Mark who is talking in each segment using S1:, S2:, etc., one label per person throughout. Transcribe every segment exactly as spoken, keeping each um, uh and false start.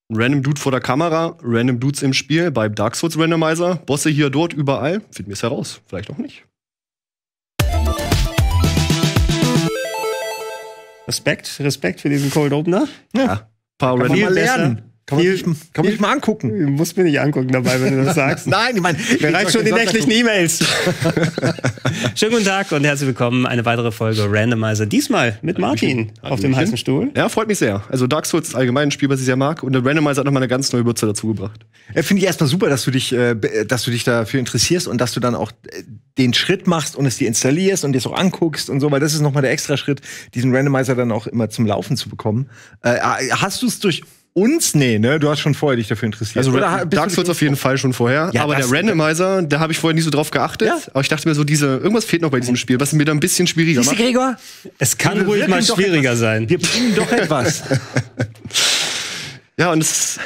S1: Ein random Dude vor der Kamera, random Dudes im Spiel, bei Dark Souls Randomizer, Bosse hier, dort, überall. Finden wir es heraus. Vielleicht auch nicht.
S2: Respekt, Respekt für diesen Cold Opener.
S1: Ja. Ein paar
S3: Kann man mal lernen. Kann man,
S2: Viel-
S3: sich, kann man sich mal angucken.
S2: Du musst mir nicht angucken dabei, wenn du das sagst.
S3: Nein, ich meine,
S2: Mir reicht schon die nächtlichen E-Mails. Schönen guten Tag und herzlich willkommen. Eine weitere Folge Randomizer. Diesmal mit Martin auf dem heißen Stuhl.
S1: Ja, freut mich sehr. Also Dark Souls ist allgemein ein Spiel, was ich sehr mag. Und der Randomizer hat nochmal eine ganz neue Würze dazu gebracht.
S3: Äh, Finde ich erstmal super, dass du dich, äh, be- dass du dich dafür interessierst und dass du dann auch äh, den Schritt machst und es dir installierst und dir es auch anguckst und so, weil das ist nochmal der extra Schritt, diesen Randomizer dann auch immer zum Laufen zu bekommen. Äh, hast du es durch uns? Nee, ne? Du hast schon vorher dich dafür interessiert.
S1: Also
S3: Oder
S1: Ra-
S3: bist
S1: Dark
S3: du
S1: Souls auf jeden Fall schon vorher.
S3: Ja,
S1: aber
S3: das-
S1: der Randomizer, da habe ich vorher nie so drauf geachtet.
S3: Ja.
S1: Aber ich dachte mir so, diese, irgendwas fehlt noch bei diesem Spiel, was mir da ein bisschen schwieriger
S3: Siehst du,
S1: macht.
S3: Gregor?
S2: Es kann
S3: Wir
S2: ruhig
S3: wirken
S2: mal
S3: doch
S2: schwieriger
S3: etwas.
S2: sein.
S3: Wir bringen doch etwas.
S1: Ja, und es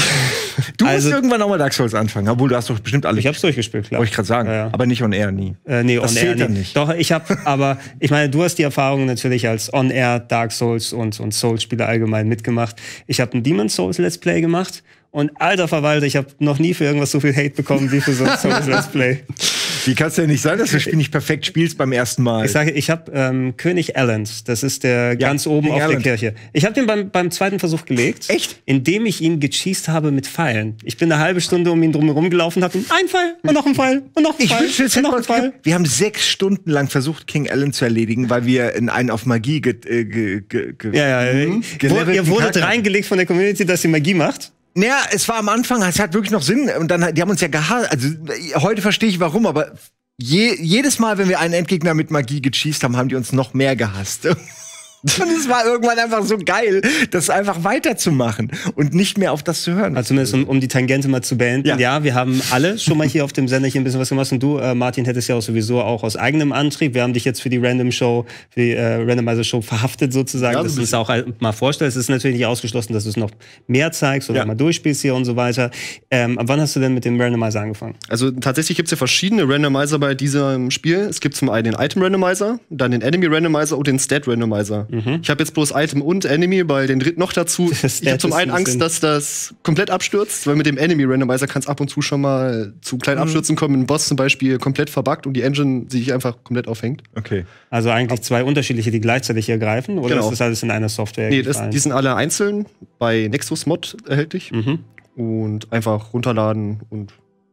S3: Du
S2: Also-
S3: musst irgendwann auch mal Dark Souls anfangen, obwohl du hast doch bestimmt alle.
S2: Ich hab's durchgespielt, klar.
S3: Wollte ich gerade sagen.
S2: Ja, ja.
S3: Aber nicht on air, nie.
S2: Äh, nee,
S3: Das
S2: on
S3: zählt
S2: air
S3: dann
S2: nicht.
S3: nicht.
S2: Doch, ich habe, aber ich meine, du hast die Erfahrung natürlich als On-Air Dark Souls und, und Souls-Spieler allgemein mitgemacht. Ich habe ein Demon's Souls Let's Play gemacht und alter Verwalter, ich habe noch nie für irgendwas so viel Hate bekommen wie für so ein Souls Let's Play.
S3: Wie kannst du denn nicht sein, dass du das Spiel nicht perfekt spielst beim ersten Mal?
S2: Ich sage, ich habe ähm, König Allens, das ist der ganz oben
S3: King
S2: auf
S3: Allen.
S2: der Kirche. Ich habe den beim, beim zweiten Versuch gelegt.
S3: Echt?
S2: Indem ich ihn gecheast habe mit Pfeilen. Ich bin eine halbe Stunde um ihn drumherum gelaufen, habe ein Pfeil und noch ein Pfeil und noch ein
S3: Ich
S2: Pfeil
S3: wünschte, es
S2: und
S3: hätte
S2: noch ein
S3: uns
S2: Pfeil.
S3: ge- Wir haben sechs Stunden lang versucht, King Allen zu erledigen, weil wir in einen auf Magie ge äh, ge ge ge
S2: Ja, ja.
S3: Mhm.
S2: Wo,
S3: gelevelten
S2: ihr wurdet
S3: Charakter.
S2: reingelegt von der Community, dass sie Magie macht.
S3: Naja, es war am Anfang, es hat wirklich noch Sinn. Und dann, die haben uns ja gehasst. Also heute verstehe ich warum, aber je, jedes Mal, wenn wir einen Endgegner mit Magie gecheast haben, haben die uns noch mehr gehasst. Und es war irgendwann einfach so geil, das einfach weiterzumachen und nicht mehr auf das zu hören.
S2: Also zumindest um, um die Tangente mal zu beenden.
S3: Ja.
S2: Ja. wir haben alle schon mal hier auf dem Sender hier ein bisschen was gemacht. Und du, äh, Martin, hättest ja auch sowieso auch aus eigenem Antrieb. Wir haben dich jetzt für die Random Show, für die äh, Randomizer Show verhaftet sozusagen,
S1: Ja,
S2: dass
S1: so
S2: du
S1: ein
S2: es auch halt mal vorstellst. Es ist natürlich nicht ausgeschlossen, dass du es noch mehr zeigst oder
S3: Ja.
S2: mal durchspielst hier und so weiter. Ähm, ab wann hast du denn mit dem Randomizer angefangen?
S1: Also tatsächlich gibt es ja verschiedene Randomizer bei diesem Spiel. Es gibt zum einen den Item Randomizer, dann den Enemy Randomizer und den Stat Randomizer. Ich habe jetzt bloß Item und Enemy, weil den dritten noch dazu.
S2: Das
S1: Ich habe
S2: Stat
S1: zum
S2: ist
S1: einen
S2: ein
S1: Angst,
S2: bisschen-
S1: dass das komplett abstürzt, weil mit dem Enemy Randomizer kann es ab und zu schon mal zu kleinen Abstürzen kommen. Ein Boss zum Beispiel komplett verbuggt und die Engine sich einfach komplett aufhängt.
S3: Okay.
S2: Also eigentlich zwei unterschiedliche, die gleichzeitig hier greifen? Oder
S1: Genau.
S2: ist das alles in einer Software
S1: Nee, das,
S2: gefallen?
S1: die sind alle einzeln bei Nexus Mod erhältlich.
S2: Mhm.
S1: Und einfach runterladen und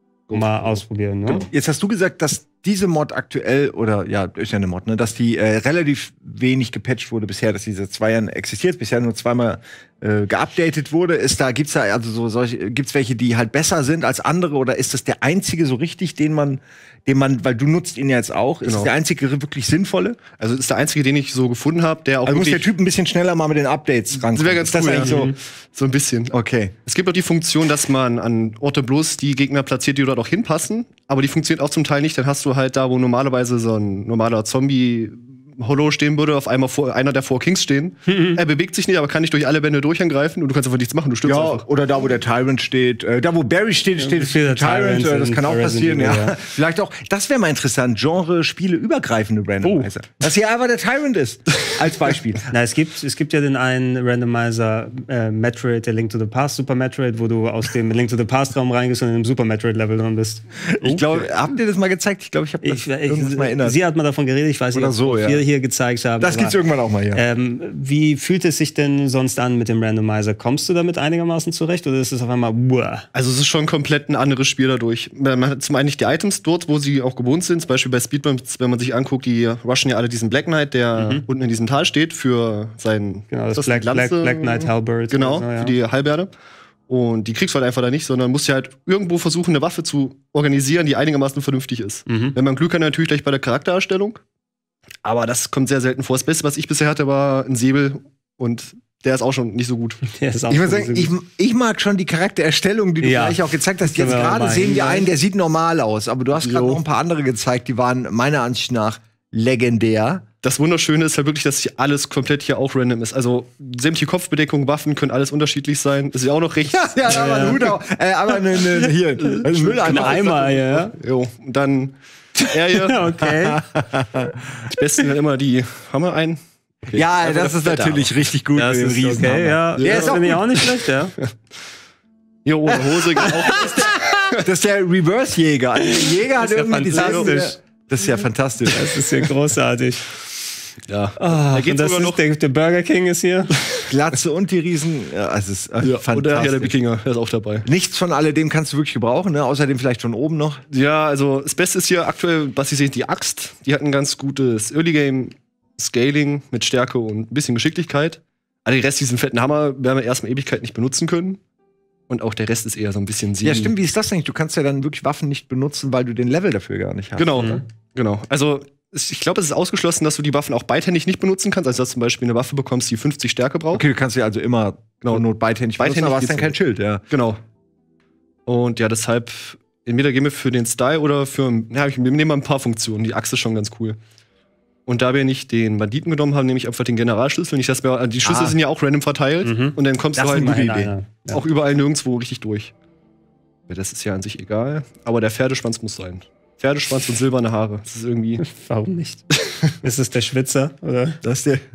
S2: Mal ausprobieren, ne?
S3: Jetzt hast du gesagt, dass diese Mod aktuell, oder ja, ist ja eine Mod, ne, dass die äh, relativ wenig gepatcht wurde bisher, dass diese zwei Jahren existiert, bisher nur zweimal äh, geupdatet wurde. Ist da, gibt's da also so solche, gibt's welche, die halt besser sind als andere, oder ist das der einzige so richtig, den man, den man, weil du nutzt ihn ja jetzt auch, ist
S1: Genau.
S3: das der einzige wirklich sinnvolle?
S1: Also das ist der einzige, den ich so gefunden habe, der auch
S3: Also muss der
S1: wirklich
S3: Typ ein bisschen schneller mal mit den Updates rankommen.
S1: Das wäre ganz
S3: Ist das
S1: cool,
S3: eigentlich
S1: ja.
S3: so?
S1: Mhm. So ein bisschen.
S3: Okay.
S1: Es gibt auch die Funktion, dass man an Orte bloß die Gegner platziert, die dort auch hinpassen. Aber die funktioniert auch zum Teil nicht. Dann hast du halt da, wo normalerweise so ein normaler Zombie Hollow stehen würde, auf einmal vor, einer der Four Kings stehen. Er bewegt sich nicht, aber kann nicht durch alle Wände durchangreifen und du kannst einfach nichts machen, du stirbst
S3: Ja,
S1: einfach.
S3: oder da, wo der Tyrant steht. Äh, da, wo Barry steht, steht
S2: steht der
S3: Tyrant.
S2: Tyrant
S3: Äh, das
S2: in
S3: kann auch
S2: Resident
S3: passieren,
S2: Evil,
S3: ja.
S2: ja.
S3: Vielleicht auch, das wäre mal interessant, Genre-Spiele übergreifende Randomizer. Dass hier einfach der Tyrant ist, als Beispiel.
S2: Na, es gibt, es gibt ja den einen Randomizer, äh, Metroid, der Link to the Past, Super Metroid, wo du aus dem Link to the Past Raum reingehst und in einem Super Metroid-Level drin bist.
S3: Ich glaube, habt ihr das mal gezeigt? Ich glaube, ich habe das
S2: Ich,
S3: irgendwas mal
S2: ich,
S3: erinnert.
S2: sie hat mal davon geredet, ich weiß nicht,
S3: Oder
S2: ob
S3: so, ja.
S2: wir hier gezeigt haben.
S3: Das gibt's
S2: aber,
S3: irgendwann auch mal, ja.
S2: ähm, wie fühlt es sich denn sonst an mit dem Randomizer? Kommst du damit einigermaßen zurecht oder ist es auf einmal, uah?
S1: Also es ist schon komplett ein anderes Spiel dadurch. Man hat zum einen nicht die Items dort, wo sie auch gewohnt sind. Zum Beispiel bei Speedbumps, wenn man sich anguckt, die rushen ja alle diesen Black Knight, der unten in diesem Tal steht, für sein
S2: Genau, das
S1: ist
S2: Black,
S1: die
S2: Black,
S1: Lanze?
S2: Black Knight Halberd.
S1: Genau,
S2: oder so, ja.
S1: für die Halberde. Und die kriegst du halt einfach da nicht, sondern musst ja halt irgendwo versuchen, eine Waffe zu organisieren, die einigermaßen vernünftig ist.
S2: Mhm.
S1: Wenn man Glück hat, natürlich gleich bei der Charaktererstellung. Aber das kommt sehr selten vor. Das Beste, was ich bisher hatte, war ein Säbel. Und der ist auch schon nicht so gut.
S2: Der ist auch
S3: Ich muss
S2: so
S3: sagen,
S2: gut.
S3: ich, ich mag schon die Charaktererstellung, die du
S2: Ja.
S3: gleich auch gezeigt hast.
S2: Können
S3: Jetzt
S2: wir
S3: gerade
S2: mal
S3: sehen wir
S2: hinweisen?
S3: einen, der sieht normal aus. Aber du hast gerade
S1: Jo.
S3: noch ein paar andere gezeigt, die waren meiner Ansicht nach legendär.
S1: Das Wunderschöne ist halt wirklich, dass hier alles komplett hier auch random ist. Also sämtliche Kopfbedeckungen, Waffen können alles unterschiedlich sein. Das ist ja auch noch recht.
S3: Ja, ja, aber ein Hut auch. Äh, aber eine, eine, hier, ein
S2: Ein
S3: Mülleimer.
S2: Eimer, ja.
S1: Jo, und dann er hier.
S2: Okay.
S1: Die besten sind immer die. Haben wir einen?
S3: Ja, das ist natürlich richtig gut
S2: Das
S3: mit dem
S2: ist
S3: Riesenhammer.
S2: okay, ja.
S3: Der
S2: ja
S3: ist auch
S2: finde ich
S3: gut.
S2: auch nicht schlecht, ja.
S1: Ja, ohne Hose geht auch.
S3: Das ist der Reverse-Jäger. Also der Jäger hat
S2: ja
S3: irgendwie die Seite.
S2: fantastisch.
S3: Das ist ja fantastisch.
S2: Das ist ja großartig.
S1: Ja.
S2: Ah,
S1: da geht's
S2: und das
S1: sogar
S2: ist
S1: noch.
S2: der, der Burger King ist hier.
S3: Glatze und die Riesen. Ja, also es ist äh,
S1: Ja,
S3: fantastisch.
S1: oder ja, der Wikinger, der ist auch dabei.
S3: Nichts von alledem kannst du wirklich gebrauchen, ne? Außerdem vielleicht von oben noch.
S1: Ja, also das Beste ist hier aktuell, was ich sehe, die Axt. Die hat ein ganz gutes Early Game Scaling mit Stärke und ein bisschen Geschicklichkeit. Aber den Rest, diesen fetten Hammer, werden wir erstmal Ewigkeit nicht benutzen können. Und auch der Rest ist eher so ein bisschen Siegen.
S3: Ja, stimmt. Wie ist das eigentlich? Du kannst ja dann wirklich Waffen nicht benutzen, weil du den Level dafür gar nicht hast.
S1: Genau,
S2: Mhm.
S1: genau. Also es- ich glaube, es ist ausgeschlossen, dass du die Waffen auch beidhändig nicht benutzen kannst. Also dass du zum Beispiel eine Waffe bekommst, die fünfzig Stärke braucht.
S3: Okay, du kannst ja also immer
S1: Genau.
S3: zur Not beidhändig benutzen,
S1: Beidhändig
S3: aber hast
S1: geht's
S3: dann kein
S1: nicht.
S3: Schild, ja.
S1: Genau. Und ja, deshalb, entweder gehen wir für den Style oder für, ja, ich nehme mal ein paar Funktionen. Die Axt ist schon ganz cool. Und da wir nicht den Banditen genommen haben, nehme ich einfach den Generalschlüssel. Nicht, dass wir, die Schlüssel
S3: Ah.
S1: sind ja auch random verteilt.
S2: Mhm.
S1: Und dann kommst
S3: Das
S1: du halt
S3: ist eine gute
S2: Immerhin
S3: Idee.
S2: einer. Ja.
S1: auch überall nirgendwo richtig durch. Ja, das ist ja an sich egal. Aber der Pferdeschwanz muss sein. Pferdeschwanz und silberne Haare. Das ist irgendwie.
S2: Warum nicht? Ist es der Schwitzer? Oder?
S3: Das ist der.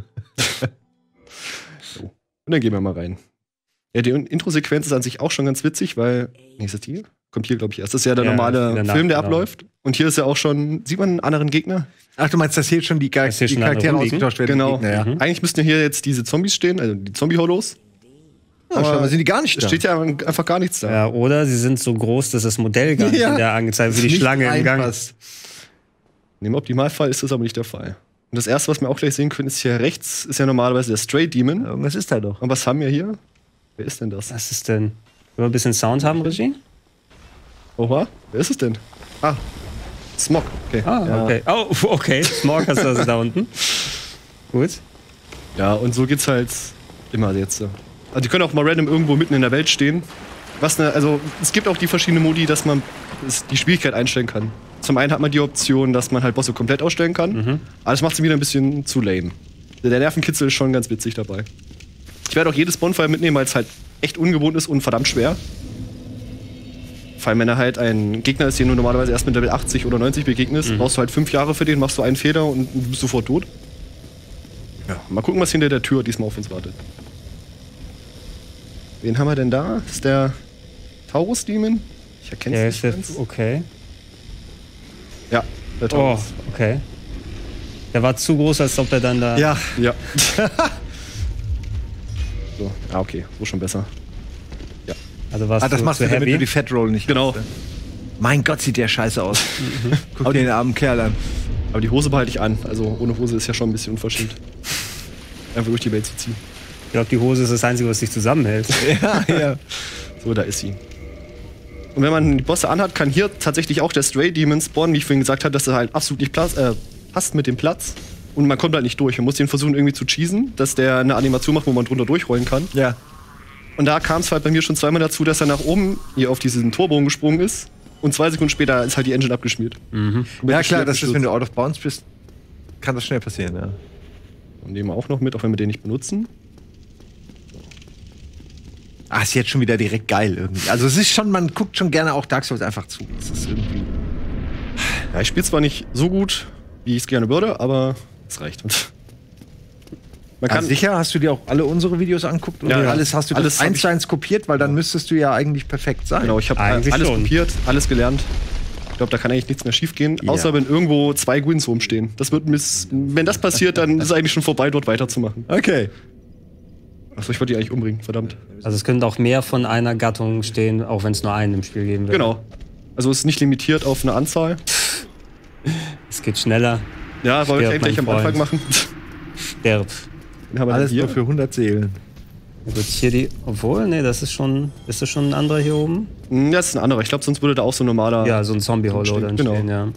S1: Und dann gehen wir mal rein. Ja, die Intro-Sequenz ist an sich auch schon ganz witzig, weil. Nee, ist das die? Kommt hier, glaube ich, erst. Das ist ja der
S2: Ja,
S1: normale
S2: danach,
S1: Film, der
S2: genau.
S1: abläuft. Und hier ist ja auch schon. Sieht man einen anderen Gegner?
S3: Ach, du meinst, dass hier schon die, Char
S2: Dass hier
S3: die
S2: schon andere
S3: Charaktere
S2: rumliegen?
S3: ausgetauscht werden?
S1: Genau.
S3: Die Gegner, ja.
S2: Mhm.
S1: Eigentlich müssten ja hier jetzt diese Zombies stehen, also die Zombie-Holos.
S3: Ja, schau mal, sind die gar nicht
S1: Es
S3: da.
S1: steht ja einfach gar nichts da.
S2: Ja, oder sie sind so groß, dass das Modell gar nicht
S3: Ja.
S2: in der angezeigt wird, wie die
S3: Nicht
S2: Schlange im Gang.
S3: reinpasst.
S1: In dem Optimalfall ist das aber nicht der Fall. Und das erste, was wir auch gleich sehen können, ist hier rechts, ist ja normalerweise der Stray Demon.
S3: Irgendwas ist da doch.
S1: Und was haben wir hier? Wer ist denn das?
S2: Was ist denn? Wollen wir ein bisschen Sound haben, Regie?
S1: Oha, wer ist es denn? Ah, Smog. Okay.
S2: Ah,
S3: Ja.
S2: okay. Oh, okay. Smog hast du also da unten. Gut.
S1: Ja, und so geht's halt immer jetzt. so. Also die können auch mal random irgendwo mitten in der Welt stehen. Was ne, also es gibt auch die verschiedenen Modi, dass man es- die Schwierigkeit einstellen kann. Zum einen hat man die Option, dass man halt Bosse komplett ausstellen kann.
S2: Mhm.
S1: Aber das macht sie wieder ein bisschen zu lame. Der Nervenkitzel ist schon ganz witzig dabei. Ich werde auch jedes Bonfire mitnehmen, weil es halt echt ungewohnt ist und verdammt schwer. Vor allem, wenn er halt ein Gegner ist, den du normalerweise erst mit Level achtzig oder neunzig begegnest,
S2: Mhm.
S1: brauchst du halt fünf Jahre für den, machst du einen Fehler und du bist sofort tot. Ja, mal gucken, was hinter der Tür diesmal auf uns wartet. Wen haben wir denn da? Das ist der Taurus-Demon? Ich erkenne
S2: Der
S1: es
S2: ist
S1: nicht
S2: jetzt
S1: ganz.
S2: okay.
S1: Ja, der
S2: Oh,
S1: Taurus.
S2: okay. Der war zu groß, als ob er dann da.
S3: Ja.
S1: Ja. so, ah, okay, so schon besser.
S2: Also war es
S3: Ah, das
S2: zu,
S3: machst
S2: zu
S3: du, damit du
S2: heavy.
S3: die Fat Roll nicht
S1: Genau.
S3: machst, ne? Mein Gott, sieht der scheiße aus. Guck dir den armen Kerl an.
S1: Aber die Hose behalte ich an. Also ohne Hose ist ja schon ein bisschen unverschämt. Einfach durch die Welt zu ziehen.
S2: Ich glaube, die Hose ist das Einzige, was dich zusammenhält.
S3: Ja, ja.
S1: So, da ist sie. Und wenn man die Bosse anhat, kann hier tatsächlich auch der Stray Demon spawnen, wie ich vorhin gesagt habe, dass er halt absolut nicht Platz, äh, passt mit dem Platz. Und man kommt halt nicht durch. Man muss den versuchen irgendwie zu cheesen, dass der eine Animation macht, wo man drunter durchrollen kann.
S3: Ja.
S1: Und da kam es halt bei mir schon zweimal dazu, dass er nach oben hier auf diesen Torbogen gesprungen ist. Und zwei Sekunden später ist halt die Engine abgeschmiert.
S2: Mhm.
S1: Und
S3: Ja,
S1: mit
S3: klar,
S1: dem
S3: das ist, wenn
S1: Sturz.
S3: du out of bounds bist, kann das schnell passieren, ja.
S1: Und nehmen wir auch noch mit, auch wenn wir den nicht benutzen.
S3: Ah, ist jetzt schon wieder direkt geil irgendwie. Also es ist schon, man guckt schon gerne auch Dark Souls einfach zu. Es ist irgendwie.
S1: Ja, ich spiele zwar nicht so gut, wie ich es gerne würde, aber es reicht. Man kann
S3: Also sicher, hast du dir auch alle unsere Videos anguckt? Oder
S1: Ja, ja.
S3: alles hast du
S1: Alles
S3: das
S1: hab
S3: eins
S1: ich-
S3: zu eins kopiert, weil dann müsstest du ja eigentlich perfekt sein.
S1: Genau, ich habe
S2: Eigentlich
S1: alles
S2: schon.
S1: kopiert, alles gelernt. Ich glaube, da kann eigentlich nichts mehr schief gehen,
S3: Ja.
S1: außer wenn irgendwo zwei Gwins rumstehen. Das wird miss wenn das passiert, dann ist es eigentlich schon vorbei, dort weiterzumachen.
S3: Okay.
S1: Achso, ich wollte die eigentlich umbringen, verdammt.
S2: Also es könnte auch mehr von einer Gattung stehen, auch wenn es nur einen im Spiel geben würde.
S1: Genau. Also es ist nicht limitiert auf eine Anzahl.
S2: Es geht schneller.
S1: Ja, wollen wir
S2: Stirb,
S1: gleich am
S2: mein
S1: Anfang
S2: Freund.
S1: machen.
S2: Sterb.
S1: Den haben wir
S3: Alles
S1: denn hier.
S3: nur für hundert Seelen.
S2: Gut, hier die. Obwohl, nee, das ist schon. Ist das schon ein anderer hier oben?
S1: Hm, Ja, das ist ein anderer. Ich glaube, sonst würde da auch so ein normaler.
S2: Ja, so ein Zombie-Hollow dann
S1: Genau.
S2: stehen, ja.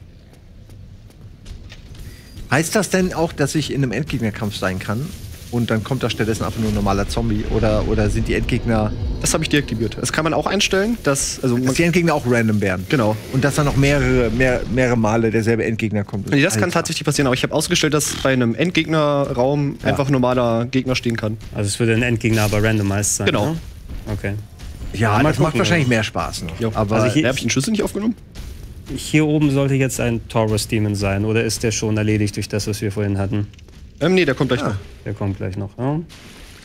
S3: Heißt das denn auch, dass ich in einem Endgegnerkampf sein kann? Und dann kommt da stattdessen einfach nur ein normaler Zombie? Oder, oder sind die Endgegner.
S1: Das habe ich deaktiviert. Das kann man auch einstellen, dass. Also man,
S3: Dass die Endgegner auch random werden?
S1: genau.
S3: Und dass dann noch mehrere, mehr, mehrere Male derselbe Endgegner kommt?
S1: Nee, das kann
S3: Alter.
S1: tatsächlich passieren, aber ich habe ausgestellt, dass bei einem Endgegnerraum
S3: Ja.
S1: einfach ein normaler Gegner stehen kann.
S2: Also es würde ein Endgegner aber randomized sein.
S1: Genau.
S2: Ne? Okay.
S3: Ja,
S2: Mal
S3: das macht
S2: gucken,
S3: wahrscheinlich
S2: ja.
S3: mehr Spaß noch.
S1: Jo.
S3: Aber
S2: Also hier-
S1: Habe ich den Schlüssel nicht aufgenommen?
S2: Hier oben sollte jetzt ein Taurus Demon sein, oder ist der schon erledigt durch das, was wir vorhin hatten?
S1: Ähm, nee, der kommt gleich
S3: Ah.
S1: noch.
S2: Der kommt gleich noch. Ja.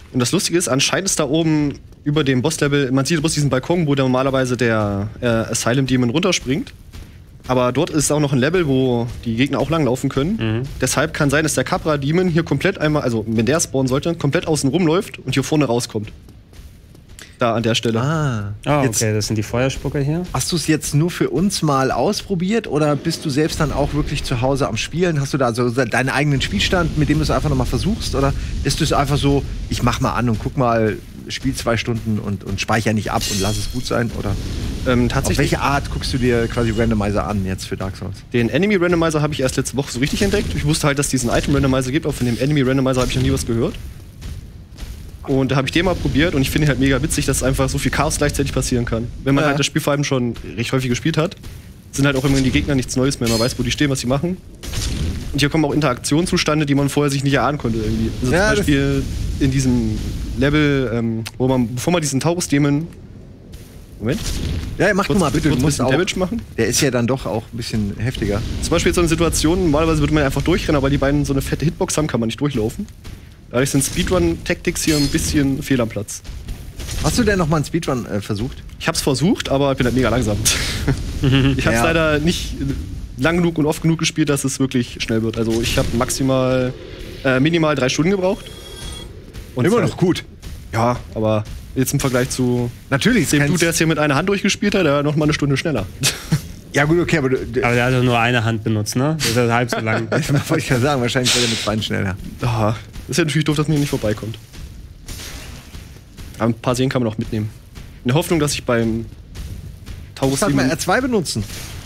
S1: Und das Lustige ist, anscheinend ist da oben über dem Bosslevel, man sieht bloß diesen Balkon, wo da normalerweise der äh, Asylum Demon runterspringt. Aber dort ist auch noch ein Level, wo die Gegner auch langlaufen können. Mhm. Deshalb kann sein, dass der Capra Demon hier komplett einmal, also wenn der spawnen sollte, komplett außen rumläuft und hier vorne rauskommt. Da an der Stelle.
S3: Ah,
S2: oh,
S3: jetzt,
S2: okay, das sind die Feuerspucker hier.
S3: Hast du es jetzt nur für uns mal ausprobiert oder bist du selbst dann auch wirklich zu Hause am Spielen? Hast du da also deinen eigenen Spielstand, mit dem du es einfach nochmal versuchst? Oder ist es einfach so, ich mach mal an und guck mal, spiel zwei Stunden und, und speicher nicht ab und lass es gut sein? Oder
S1: ähm, tatsächlich,
S3: auf welche Art guckst du dir quasi Randomizer an jetzt für Dark Souls?
S1: Den Enemy Randomizer habe ich erst letzte Woche so richtig entdeckt. Ich wusste halt, dass es diesen Item Randomizer gibt, aber von dem Enemy Randomizer habe ich noch nie was gehört. Und da habe ich den mal probiert und ich finde halt mega witzig, dass einfach so viel Chaos gleichzeitig passieren kann. Wenn man ja. halt das Spiel vor allem schon recht häufig gespielt hat, sind halt auch immer die Gegner nichts Neues mehr. Man weiß, wo die stehen, was sie machen. Und hier kommen auch Interaktionen zustande, die man vorher sich nicht erahnen konnte irgendwie. Also ja, zum Beispiel in diesem Level, ähm, wo man, bevor man diesen Taurus-Dämon. Moment.
S3: Ja, mach du mal bitte.
S1: Du musst auch Damage machen.
S3: Der ist ja dann doch auch ein bisschen heftiger.
S1: Zum Beispiel so eine Situation, normalerweise würde man einfach durchrennen, aber weil die beiden so eine fette Hitbox haben, kann man nicht durchlaufen. Dadurch sind Speedrun-Tactics hier ein bisschen fehl am Platz.
S3: Hast du denn noch mal einen Speedrun äh, versucht?
S1: Ich hab's versucht, aber ich bin halt mega langsam. Ich hab's ja. leider nicht lang genug und oft genug gespielt, dass es wirklich schnell wird. Also ich habe maximal, äh, minimal drei Stunden gebraucht.
S3: Und immer noch gut.
S1: Ja, aber jetzt im Vergleich zu
S3: natürlich
S1: dem Dude, der es hier mit einer Hand durchgespielt hat, der war noch mal eine Stunde schneller.
S3: Ja gut, okay, aber... Du,
S2: aber der hat doch nur eine Hand benutzt, ne? Das ist halt halb so lang.
S3: Das wollte ich ja sagen, wahrscheinlich war der mit beiden schneller.
S1: Ah, ist ja natürlich doof, dass man hier nicht vorbeikommt. Aber ein paar Seen kann man auch mitnehmen. In der Hoffnung, dass ich beim Taurus
S3: Demon... mal R zwei benutzen.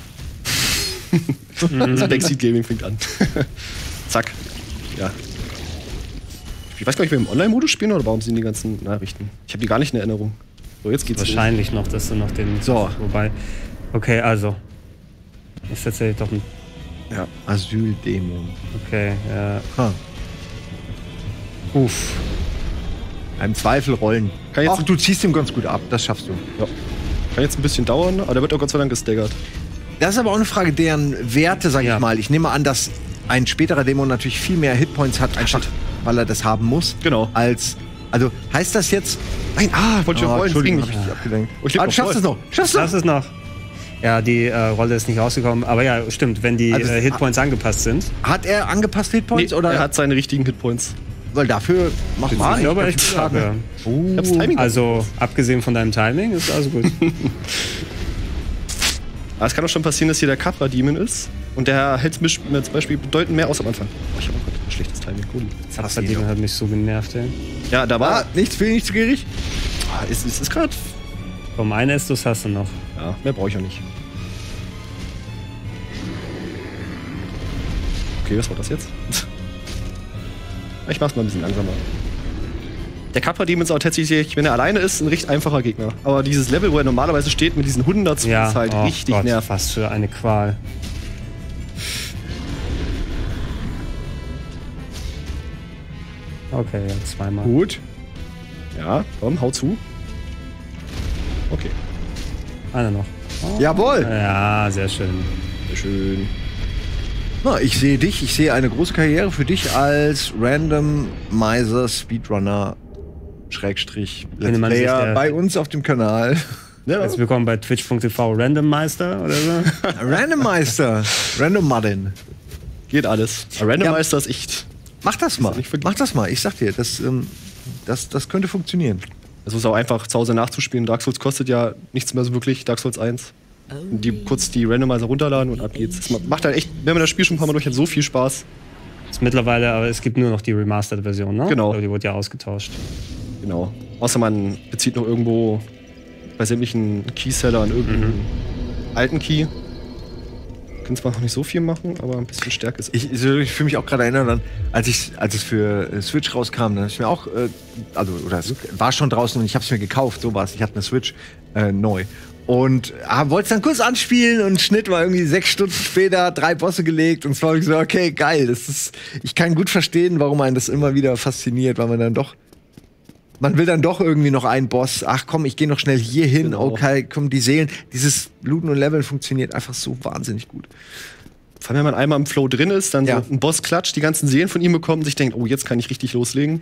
S1: Das Backseat Gaming fängt an. Zack. Ja. Ich weiß gar nicht, ob wir im Online-Modus spielen oder warum sind die ganzen Nachrichten? Ich habe die gar nicht in Erinnerung. So, jetzt geht's
S2: wahrscheinlich los. Noch, dass du noch den...
S3: So.
S2: Wobei... Okay, also... Das ist tatsächlich doch ein...
S3: Ja, Asyldämon.
S2: Okay, ja.
S3: Huh.
S2: Uff.
S3: Im Zweifel rollen. Ach, du ziehst ihm ganz gut ab, das schaffst du.
S1: Ja. Kann jetzt ein bisschen dauern, aber der wird auch Gott sei Dank gestaggert.
S3: Das ist aber auch eine Frage deren Werte, sag ja. ich mal. Ich nehme an, dass ein späterer Dämon natürlich viel mehr Hitpoints hat, einfach weil er das haben muss.
S1: Genau.
S3: Als, also heißt das jetzt... Nein, ah,
S1: ich wollte schon
S3: oh,
S1: rollen,
S3: Entschuldigung,
S1: hab ich
S3: nicht abgelenkt.
S1: Oh, ich
S3: ah, du schaffst es noch. Schaffst
S2: du es noch? Ja, die äh, Rolle ist nicht rausgekommen. Aber ja, stimmt, wenn die also, äh, Hitpoints angepasst sind.
S3: Hat er angepasst Hitpoints?
S1: Nee,
S3: oder?
S1: Er hat seine richtigen Hitpoints.
S3: Weil dafür macht man
S2: ich aber echt stark, ja.
S3: uh,
S2: Timing also, abgesehen von deinem Timing, ist alles gut.
S1: Aber es kann auch schon passieren, dass hier der Capra Demon ist. Und der hält mir zum Beispiel bedeutend mehr aus am Anfang. Oh, ich hab auch ein schlechtes Timing. Cool.
S2: Capra Demon hat mich so genervt, ey.
S1: Ja, da war.
S3: Ah, nichts viel, nichts gierig.
S1: Ah, es ist, ist gerade.
S2: Komm, einen Estus hast du noch.
S1: Ja, mehr brauche ich auch nicht. Okay, was war das jetzt? Ich mach's mal ein bisschen langsamer. Der Capra Demon ist auch tatsächlich, wenn er alleine ist, ein recht einfacher Gegner. Aber dieses Level, wo er normalerweise steht, mit diesen Hunden dazu,
S2: ja,
S1: ist halt
S2: oh
S1: richtig
S2: Gott,
S1: nervig.
S2: Was für eine Qual. Okay, ja, zweimal.
S3: Gut.
S1: Ja, komm, hau zu. Okay.
S2: Einer noch.
S3: Oh. Jawohl.
S2: Ja, sehr schön.
S1: Sehr schön.
S3: Na, ich sehe dich, ich sehe eine große Karriere für dich als Randomizer Speedrunner Schrägstrich Let's Player bei uns auf dem Kanal.
S2: Ja. Herzlich willkommen bei twitch punkt t v Randomizer oder so.
S3: Randomizer. Random Muddin.
S1: Geht alles. Randomizer ja. ist echt.
S3: Mach das mal. Mach das mal. Ich sag dir, das, ähm, das, das könnte funktionieren.
S1: Es ist auch einfach zu Hause nachzuspielen. Dark Souls kostet ja nichts mehr so wirklich. Dark Souls eins. Die kurz die Randomizer runterladen und ab geht's. Das macht halt echt, wenn man das Spiel schon ein paar Mal durch hat, so viel Spaß.
S2: Ist mittlerweile, aber es gibt nur noch die Remastered-Version, ne?
S1: Genau.
S2: Aber die wurde ja ausgetauscht.
S1: Genau. Außer man bezieht noch irgendwo bei sämtlichen Keysellern irgendeinen mhm. alten Key. Können zwar noch nicht so viel machen, aber ein bisschen stärker ist.
S3: Ich, ich fühle mich auch gerade erinnern an, als ich, als es für äh, Switch rauskam, dann ich mir auch, äh, also oder es war schon draußen und ich habe es mir gekauft, so war es. Ich hatte eine Switch äh, neu. Und ah, wollte es dann kurz anspielen und Schnitt war irgendwie sechs Stunden später, drei Bosse gelegt und es war so, okay, geil. Das ist, ich kann gut verstehen, warum einen das immer wieder fasziniert, weil man dann doch, man will dann doch irgendwie noch einen Boss. Ach komm, ich gehe noch schnell hier hin. Genau. Okay, komm, die Seelen. Dieses Looten und Leveln funktioniert einfach so wahnsinnig gut.
S1: Vor allem, wenn man einmal im Flow drin ist, dann
S3: ja.
S1: so ein Boss klatscht, die ganzen Seelen von ihm bekommt und sich denkt, oh, jetzt kann ich richtig loslegen.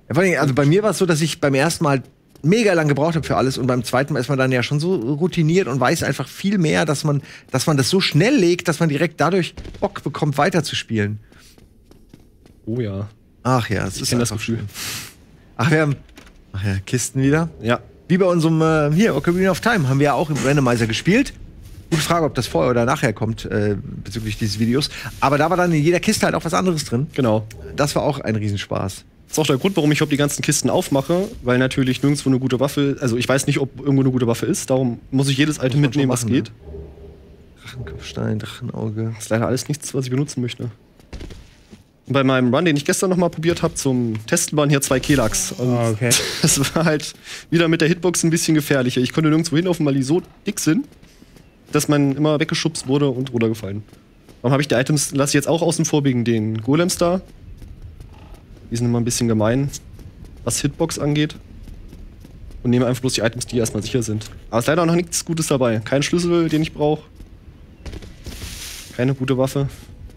S3: Ja, vor allem, also bei mir war es so, dass ich beim ersten Mal mega lang gebraucht habe für alles und beim zweiten Mal ist man dann ja schon so routiniert und weiß einfach viel mehr, dass man, dass man das so schnell legt, dass man direkt dadurch Bock bekommt, weiterzuspielen.
S1: Oh ja.
S3: Ach ja, es ist
S1: das
S3: einfach
S1: Gefühl.
S3: schön. Ach, wir haben ach ja, Kisten wieder.
S1: Ja.
S3: Wie bei unserem, äh, hier, Ocarina of Time, haben wir ja auch im Randomizer gespielt. Gute Frage, ob das vorher oder nachher kommt, äh, bezüglich dieses Videos. Aber da war dann in jeder Kiste halt auch was anderes drin.
S1: Genau.
S3: Das war auch ein Riesenspaß.
S1: Das ist auch der Grund, warum ich überhaupt die ganzen Kisten aufmache, weil natürlich nirgendwo eine gute Waffe, also ich weiß nicht, ob irgendwo eine gute Waffe ist, darum muss ich jedes Item mitnehmen, was geht.
S3: Ne? Drachenkopfstein, Drachenauge.
S1: Das ist leider alles nichts, was ich benutzen möchte. Und bei meinem Run, den ich gestern noch mal probiert habe, zum Testen waren hier zwei Kelaks. Und
S2: Ah, okay.
S1: das war halt wieder mit der Hitbox ein bisschen gefährlicher. Ich konnte nirgendwo hinlaufen, weil die so dick sind, dass man immer weggeschubst wurde und runtergefallen. Darum habe ich die Items, lasse ich jetzt auch außen vor wegen den Golems da. Die sind immer ein bisschen gemein, was Hitbox angeht. Und nehme einfach bloß die Items, die erstmal sicher sind. Aber es ist leider noch nichts Gutes dabei. Kein Schlüssel, den ich brauche. Keine gute Waffe.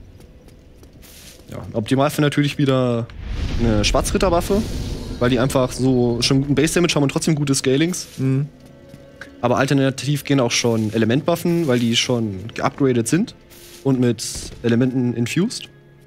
S1: Ja, optimal für natürlich wieder eine Schwarzritterwaffe, weil die einfach so schon guten Base-Damage haben und trotzdem gute Scalings.
S3: Mhm.
S1: Aber alternativ gehen auch schon Elementwaffen, weil die schon geupgradet sind und mit Elementen infused.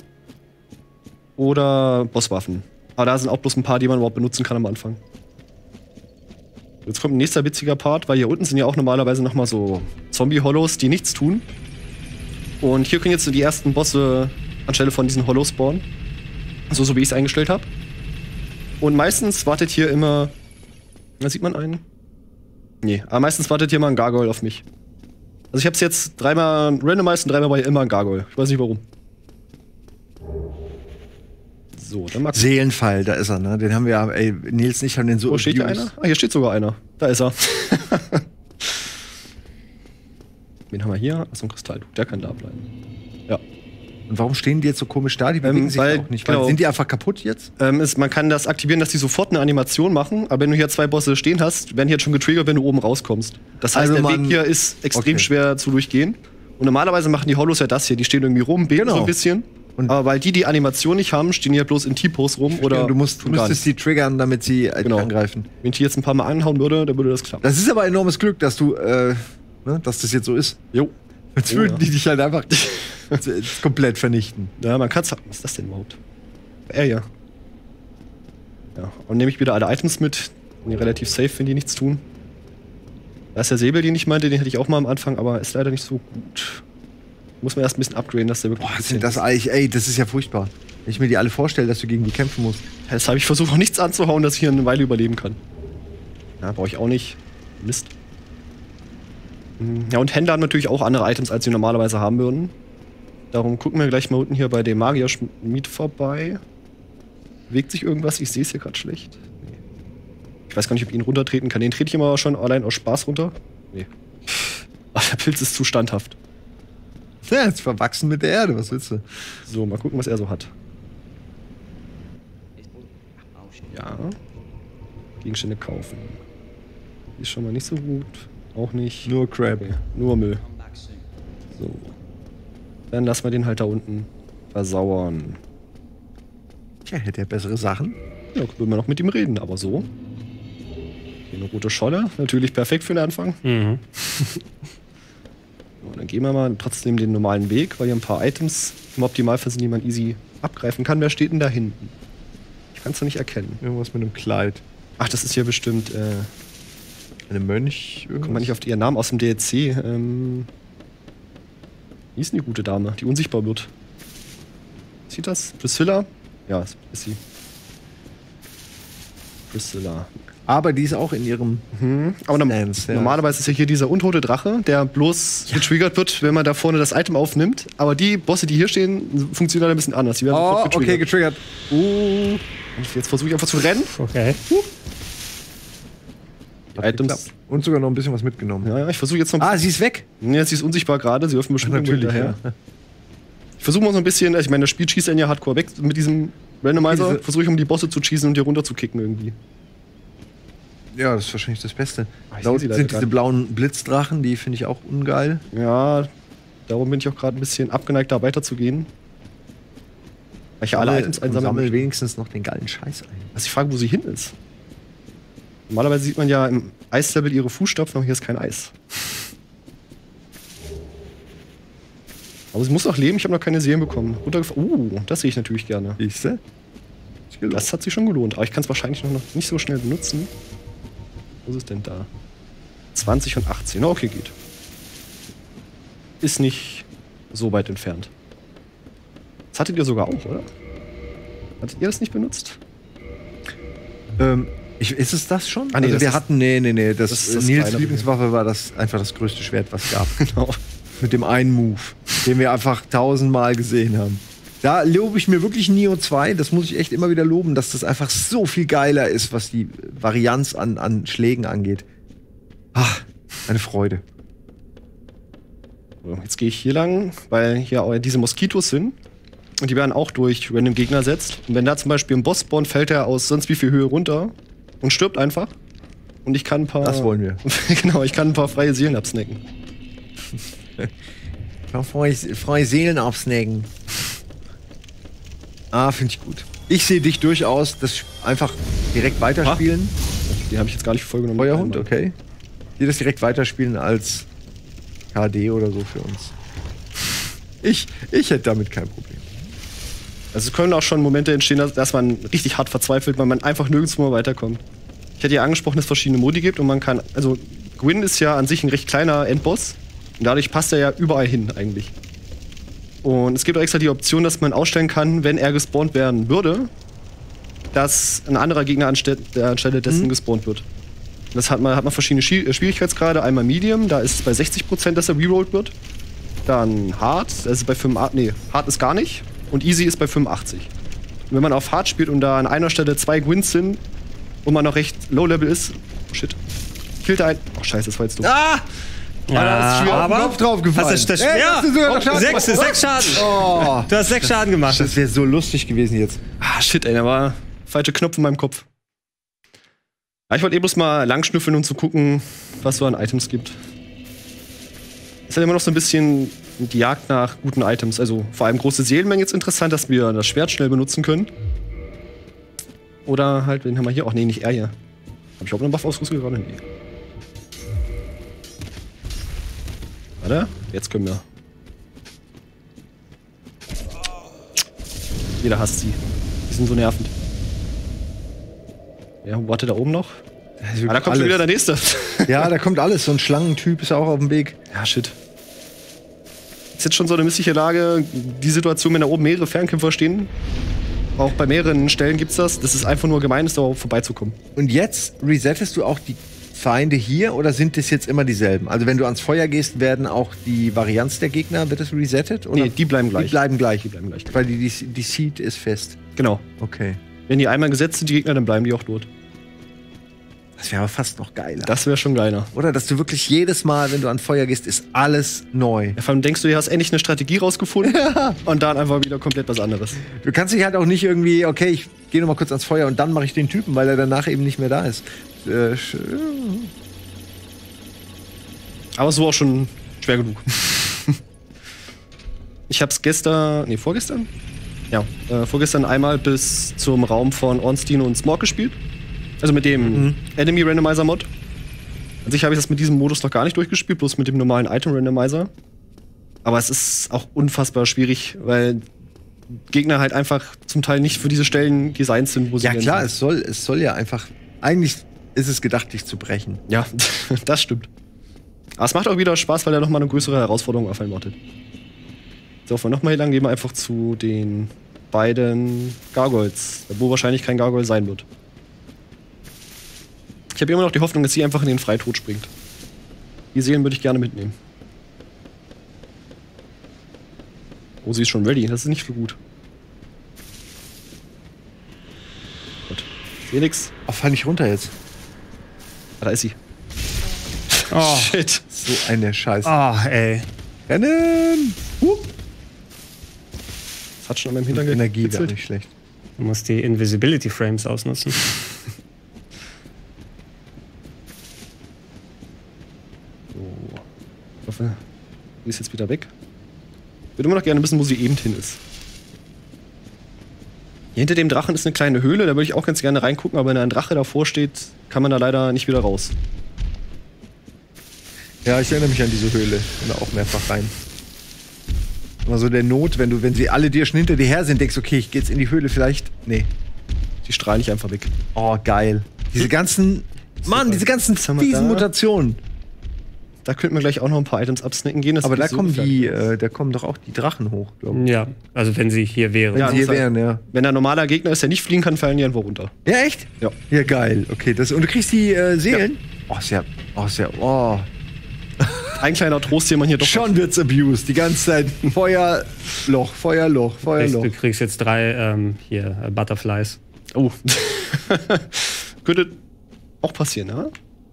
S1: Oder Bosswaffen. Aber da sind auch bloß ein paar, die man überhaupt benutzen kann am Anfang. Jetzt kommt ein nächster witziger Part, weil hier unten sind ja auch normalerweise nochmal so Zombie-Hollows, die nichts tun. Und hier können jetzt so die ersten Bosse anstelle von diesen Hollows spawnen. So, so wie ich es eingestellt habe. Und meistens wartet hier immer. Da sieht man einen. Nee, aber meistens wartet hier mal ein Gargoyle auf mich. Also ich hab's jetzt dreimal randomized und dreimal war hier immer ein Gargoyle. Ich weiß nicht warum. So, dann mal
S3: Seelenfall, da ist er, ne? Den haben wir ja, ey, Nils und ich haben den so.
S1: Wo steht hier
S3: abused.
S1: einer? Ah, hier steht sogar einer. Da ist er. Wen haben wir hier? Achso, ein Kristall. Der kann da bleiben. Ja.
S3: Und warum stehen die jetzt so komisch da? Die bewegen
S1: Ähm,
S3: sich
S1: weil-
S3: auch nicht.
S1: genau.
S3: Weil, sind die einfach kaputt jetzt?
S1: Ähm, ist, man kann das aktivieren, dass die sofort eine Animation machen, aber wenn du hier zwei Bosse stehen hast, werden die jetzt schon getriggert, wenn du oben rauskommst. Das heißt,
S3: Also
S1: der
S3: man-
S1: Weg hier ist extrem
S3: Okay.
S1: schwer zu durchgehen. Und normalerweise machen die Hollows ja das hier, die stehen irgendwie rum, beten
S3: Genau.
S1: so ein bisschen.
S3: Und-
S1: aber weil die die Animation nicht haben, stehen die ja bloß in T-Pose rum oder
S3: Ja, du musst, du
S1: tun gar
S3: müsstest die triggern, damit sie äh,
S1: Genau.
S3: angreifen.
S1: Wenn ich die jetzt ein paar Mal anhauen würde, dann würde das klappen.
S3: Das ist aber enormes Glück, dass du, äh, ne, dass das jetzt so ist.
S1: Jo.
S3: Jetzt
S1: Oh,
S3: würden
S1: ja.
S3: die dich halt einfach komplett vernichten.
S1: Ja, man kann's. Was ist das denn überhaupt? Er ja. Ja, und nehme ich wieder alle Items mit. Bin die relativ safe, wenn die nichts tun. Da ist der Säbel, den ich meinte, den hätte ich auch mal am Anfang, aber ist leider nicht so gut. Muss man erst ein bisschen upgraden, dass der wirklich.
S3: Boah,
S1: ein
S3: sind
S1: bisschen
S3: das eigentlich, ey, das ist ja furchtbar. Wenn ich mir die alle vorstelle, dass du gegen die kämpfen musst.
S1: Jetzt habe ich versucht, noch nichts anzuhauen, dass ich hier eine Weile überleben kann. Ja, brauche ich auch nicht. Mist. Hm, Ja, und Händler haben natürlich auch andere Items, als sie normalerweise haben würden. Darum gucken wir gleich mal unten hier bei dem Magier-Schmied vorbei. Bewegt sich irgendwas? Ich sehe es hier gerade schlecht. Nee. Ich weiß gar nicht, ob ich ihn runtertreten kann. Den trete ich immer schon allein aus Spaß runter. Nee. Ach, der Pilz ist zu standhaft.
S3: Ja, jetzt verwachsen mit der Erde, was willst du?
S1: So, mal gucken, was er so hat. Ja. Gegenstände kaufen. Ist schon mal nicht so gut. Auch nicht.
S3: Nur Crap.
S1: Okay, nur Müll. So. Dann lassen wir den halt da unten versauern.
S3: Tja, hätte er bessere Sachen.
S1: Ja, können wir noch mit ihm reden, aber so. Hier eine rote Scholle. Natürlich perfekt für den Anfang.
S2: Mhm.
S1: So, dann gehen wir mal trotzdem den normalen Weg, weil hier ein paar Items im Optimalfall sind, die man easy abgreifen kann. Wer steht denn da hinten? Ich kann es noch nicht erkennen.
S3: Irgendwas mit einem Kleid.
S1: Ach, das ist hier bestimmt. Äh,
S3: Ein Mönch.
S1: kommt man nicht auf ihren Namen aus dem D L C. Ähm, wie ist denn die gute Dame, die unsichtbar wird? Sieht das? Priscilla? Ja, das ist sie. Priscilla.
S3: Aber die ist auch in ihrem.
S1: Mhm. Aber norm
S3: Stance, ja.
S1: normalerweise ist ja hier dieser untote Drache, der bloß getriggert wird, wenn man da vorne das Item aufnimmt. Aber die Bosse, die hier stehen, funktionieren ein bisschen anders. Die werden
S3: Oh,
S1: sofort
S3: okay, getriggert.
S1: Uh, und jetzt versuche ich einfach zu rennen.
S2: Okay.
S1: Die Items.
S3: Geklappt. Und sogar noch ein bisschen was mitgenommen.
S1: Ja, ja, ich versuche jetzt noch.
S3: Ah, sie ist weg.
S1: Nee, sie ist unsichtbar gerade, sie wirft mir bestimmt
S3: Natürlich,
S1: hinterher.
S3: ja.
S1: Ich versuche mal so ein bisschen, ich meine, das Spiel schießt einen ja hardcore weg mit diesem Randomizer.
S3: Diese-
S1: Versuche ich, um die Bosse zu schießen und die runter zu kicken irgendwie.
S3: Ja, das ist wahrscheinlich das Beste.
S1: Ah, ich
S3: Laut
S1: seh sie leider
S3: sind
S1: gar
S3: diese
S1: nicht.
S3: blauen Blitzdrachen, die finde ich auch ungeil.
S1: Ja, darum bin ich auch gerade ein bisschen abgeneigt, da weiterzugehen. Weil ich ja alle
S3: Sammel-
S1: Items
S3: und
S1: einsammeln
S3: sammel
S1: möchte.
S3: wenigstens noch den geilen Scheiß ein.
S1: Also ich frage, wo sie hin ist. Normalerweise sieht man ja im Eislevel ihre Fußstapfen, aber hier ist kein Eis. Aber sie muss noch leben, ich habe noch keine Seelen bekommen. Runtergef- Uh, das sehe ich natürlich gerne.
S3: Siehste?
S1: Das hat sich schon gelohnt. Aber ich kann es wahrscheinlich noch nicht so schnell benutzen. Wo ist es denn da? zwanzig und achtzehn. Na, okay, geht. Ist nicht so weit entfernt. Das hattet ihr sogar auch, oder? Hattet ihr das nicht benutzt?
S3: Ähm, ich, ist es das schon?
S1: Ah, nee,
S3: also
S1: das
S3: wir
S1: ist-
S3: hatten, nee, nee, nee. Das,
S1: das ist das
S3: Nils
S1: kleinere.
S3: Lieblingswaffe war das einfach das größte Schwert, was es gab.
S1: Genau.
S3: Mit dem einen Move, den wir einfach tausendmal gesehen haben. Da lobe ich mir wirklich Nioh zwei, das muss ich echt immer wieder loben, dass das einfach so viel geiler ist, was die Varianz an, an Schlägen angeht. Ach, eine Freude.
S1: So, jetzt gehe ich hier lang, weil hier auch diese Moskitos sind. Und die werden auch durch random Gegner ersetzt. Und wenn da zum Beispiel ein Boss spawnt, fällt er aus sonst wie viel Höhe runter und stirbt einfach. Und ich kann ein paar.
S3: Das wollen wir.
S1: Genau, ich kann ein paar freie Seelen absnacken.
S3: Freue, freue Seelen aufsnacken. Ah, finde ich gut. Ich sehe dich durchaus das einfach direkt weiterspielen.
S1: Die habe ich jetzt gar nicht vollgenommen.
S3: Feuerhund, okay. Die das direkt weiterspielen als K D oder so für uns. Ich, ich hätte damit kein Problem.
S1: Also es können auch schon Momente entstehen, dass, dass man richtig hart verzweifelt, weil man einfach nirgendwo mehr weiterkommt. Ich hatte ja angesprochen, dass es verschiedene Modi gibt und man kann, also Gwyn ist ja an sich ein recht kleiner Endboss und dadurch passt er ja überall hin eigentlich. Und es gibt auch extra die Option, dass man ausstellen kann, wenn er gespawnt werden würde, dass ein anderer Gegner anstelle, anstelle dessen mhm. gespawnt wird. Und das hat man, hat man verschiedene Schi- Schwierigkeitsgrade. Einmal Medium, da ist es bei sechzig Prozent, dass er rerollt wird. Dann Hard, das ist bei fünfundachtzig, nee, Hard ist gar nicht. Und Easy ist bei fünfundachtzig. Und wenn man auf Hard spielt und da an einer Stelle zwei Gwins sind und man noch recht Low-Level ist, oh shit, killt er ein. Oh scheiße, das war jetzt doof.
S3: Ah!
S2: Ja,
S3: da ist schwer
S2: aber
S3: auf den Kopf drauf gefallen.
S2: Hast du das
S3: Ey,
S2: schwer?
S3: hast du sogar noch
S2: Oh,
S3: Schaden
S2: sechs,
S3: gemacht.
S2: sechs Schaden.
S3: Oh.
S2: Du hast sechs Schaden gemacht.
S3: Das wäre so lustig gewesen jetzt.
S1: Ah, shit, ey, da war falscher Knopf in meinem Kopf. Ja, ich wollte eh bloß mal langschnüffeln, um zu gucken, was so an Items gibt. Es ist halt immer noch so ein bisschen die Jagd nach guten Items. Also vor allem große Seelenmengen jetzt interessant, dass wir das Schwert schnell benutzen können. Oder halt, wen haben wir hier? Ach nee, nicht er hier. Hab ich auch einen Buff ausgerüstet gerade? Nee. Warte, jetzt können wir. Jeder hasst sie. Die sind so nervend. Ja, warte da oben noch. Ah, da kommt schon wieder der nächste.
S3: Ja, da kommt alles. So ein Schlangentyp ist auch auf dem Weg.
S1: Ja, shit. Ist jetzt schon so eine missliche Lage. Die Situation, wenn da oben mehrere Fernkämpfer stehen. Auch bei mehreren Stellen gibt's das. Das ist einfach nur gemein, ist da überhaupt vorbeizukommen.
S3: Und jetzt resettest du auch die Feinde hier oder sind das jetzt immer dieselben? Also wenn du ans Feuer gehst, werden auch die Varianz der Gegner, wird das resettet? Oder?
S1: Nee, die bleiben gleich.
S3: Die bleiben gleich.
S1: Die bleiben gleich.
S3: Weil die, die, die Seed ist fest.
S1: Genau.
S3: Okay.
S1: Wenn die einmal gesetzt sind, die Gegner, dann bleiben die auch dort.
S3: Das wäre aber fast noch geiler.
S1: Das wäre schon geiler.
S3: Oder dass du wirklich jedes Mal, wenn du an Feuer gehst, ist alles neu.
S1: Ja, vor allem denkst du, du hast endlich eine Strategie rausgefunden
S3: Ja.
S1: und dann einfach wieder komplett was anderes.
S3: Du kannst dich halt auch nicht irgendwie, okay, ich gehe noch mal kurz ans Feuer und dann mache ich den Typen, weil er danach eben nicht mehr da ist. Äh, sch-
S1: Aber so auch schon schwer genug. Ich hab's gestern, nee, vorgestern? Ja, äh, vorgestern einmal bis zum Raum von Ornstein und Smorg gespielt. Also mit dem
S3: Mhm.
S1: Enemy Randomizer Mod. An sich habe ich das mit diesem Modus noch gar nicht durchgespielt, bloß mit dem normalen Item Randomizer. Aber es ist auch unfassbar schwierig, weil Gegner halt einfach zum Teil nicht für diese Stellen designt sind, wo sie
S3: Ja
S1: denn
S3: klar,
S1: sind.
S3: es soll, es soll ja einfach, eigentlich ist es gedacht, dich zu brechen.
S1: Ja, das stimmt. Aber es macht auch wieder Spaß, weil er nochmal eine größere Herausforderung auf einen wartet. So, von nochmal hier lang gehen wir einfach zu den beiden Gargoyles, wo wahrscheinlich kein Gargoyle sein wird. Ich habe immer noch die Hoffnung, dass sie einfach in den Freitod springt. Die Seelen würde ich gerne mitnehmen. Oh, sie ist schon ready. Das ist nicht so gut. Gut. Felix.
S3: Oh, fall nicht runter jetzt.
S1: Ah, da ist sie.
S2: Oh,
S1: Shit.
S3: So eine Scheiße.
S2: oh ey.
S3: Rennen! Huh.
S1: Das hat schon an meinem Hintern
S3: Energie wäre
S1: gekitzelt.
S3: nicht schlecht.
S2: Du musst die Invisibility Frames ausnutzen.
S1: So. Ich hoffe, die ist jetzt wieder weg. Ich würde immer noch gerne wissen, wo sie eben hin ist. Hier hinter dem Drachen ist eine kleine Höhle, da würde ich auch ganz gerne reingucken, aber wenn ein Drache davor steht, kann man da leider nicht wieder raus.
S3: Ja, ich erinnere mich an diese Höhle. Ich bin da auch mehrfach rein. Immer so der Not, wenn du, wenn sie alle dir schon hinter dir her sind, denkst, okay, ich geh jetzt in die Höhle vielleicht. Nee.
S1: Die strahlen nicht einfach weg.
S3: Oh, geil. Diese ganzen, Mann, diese ganzen fiesen Mutationen.
S1: Da könnten wir gleich auch noch ein paar Items absnacken gehen.
S3: Aber da kommen die, äh, da kommen doch auch die Drachen hoch, glaube ich.
S2: Ja, also wenn sie hier wären.
S3: Ja, hier wären, ja.
S1: Wenn ein normaler Gegner ist, der nicht fliegen kann, fallen die einfach runter.
S3: Ja, echt?
S1: Ja.
S3: Ja, geil. Okay, das, und du kriegst die äh, Seelen? Ja. Oh, sehr, oh, sehr, oh.
S1: Ein kleiner Trost, den man hier doch...
S3: Schon wird's abused. Die ganze Zeit Feuerloch, Feuerloch, Feuerloch.
S2: Du kriegst jetzt drei, ähm, hier, äh, Butterflies.
S1: Oh. Könnte auch passieren, ja?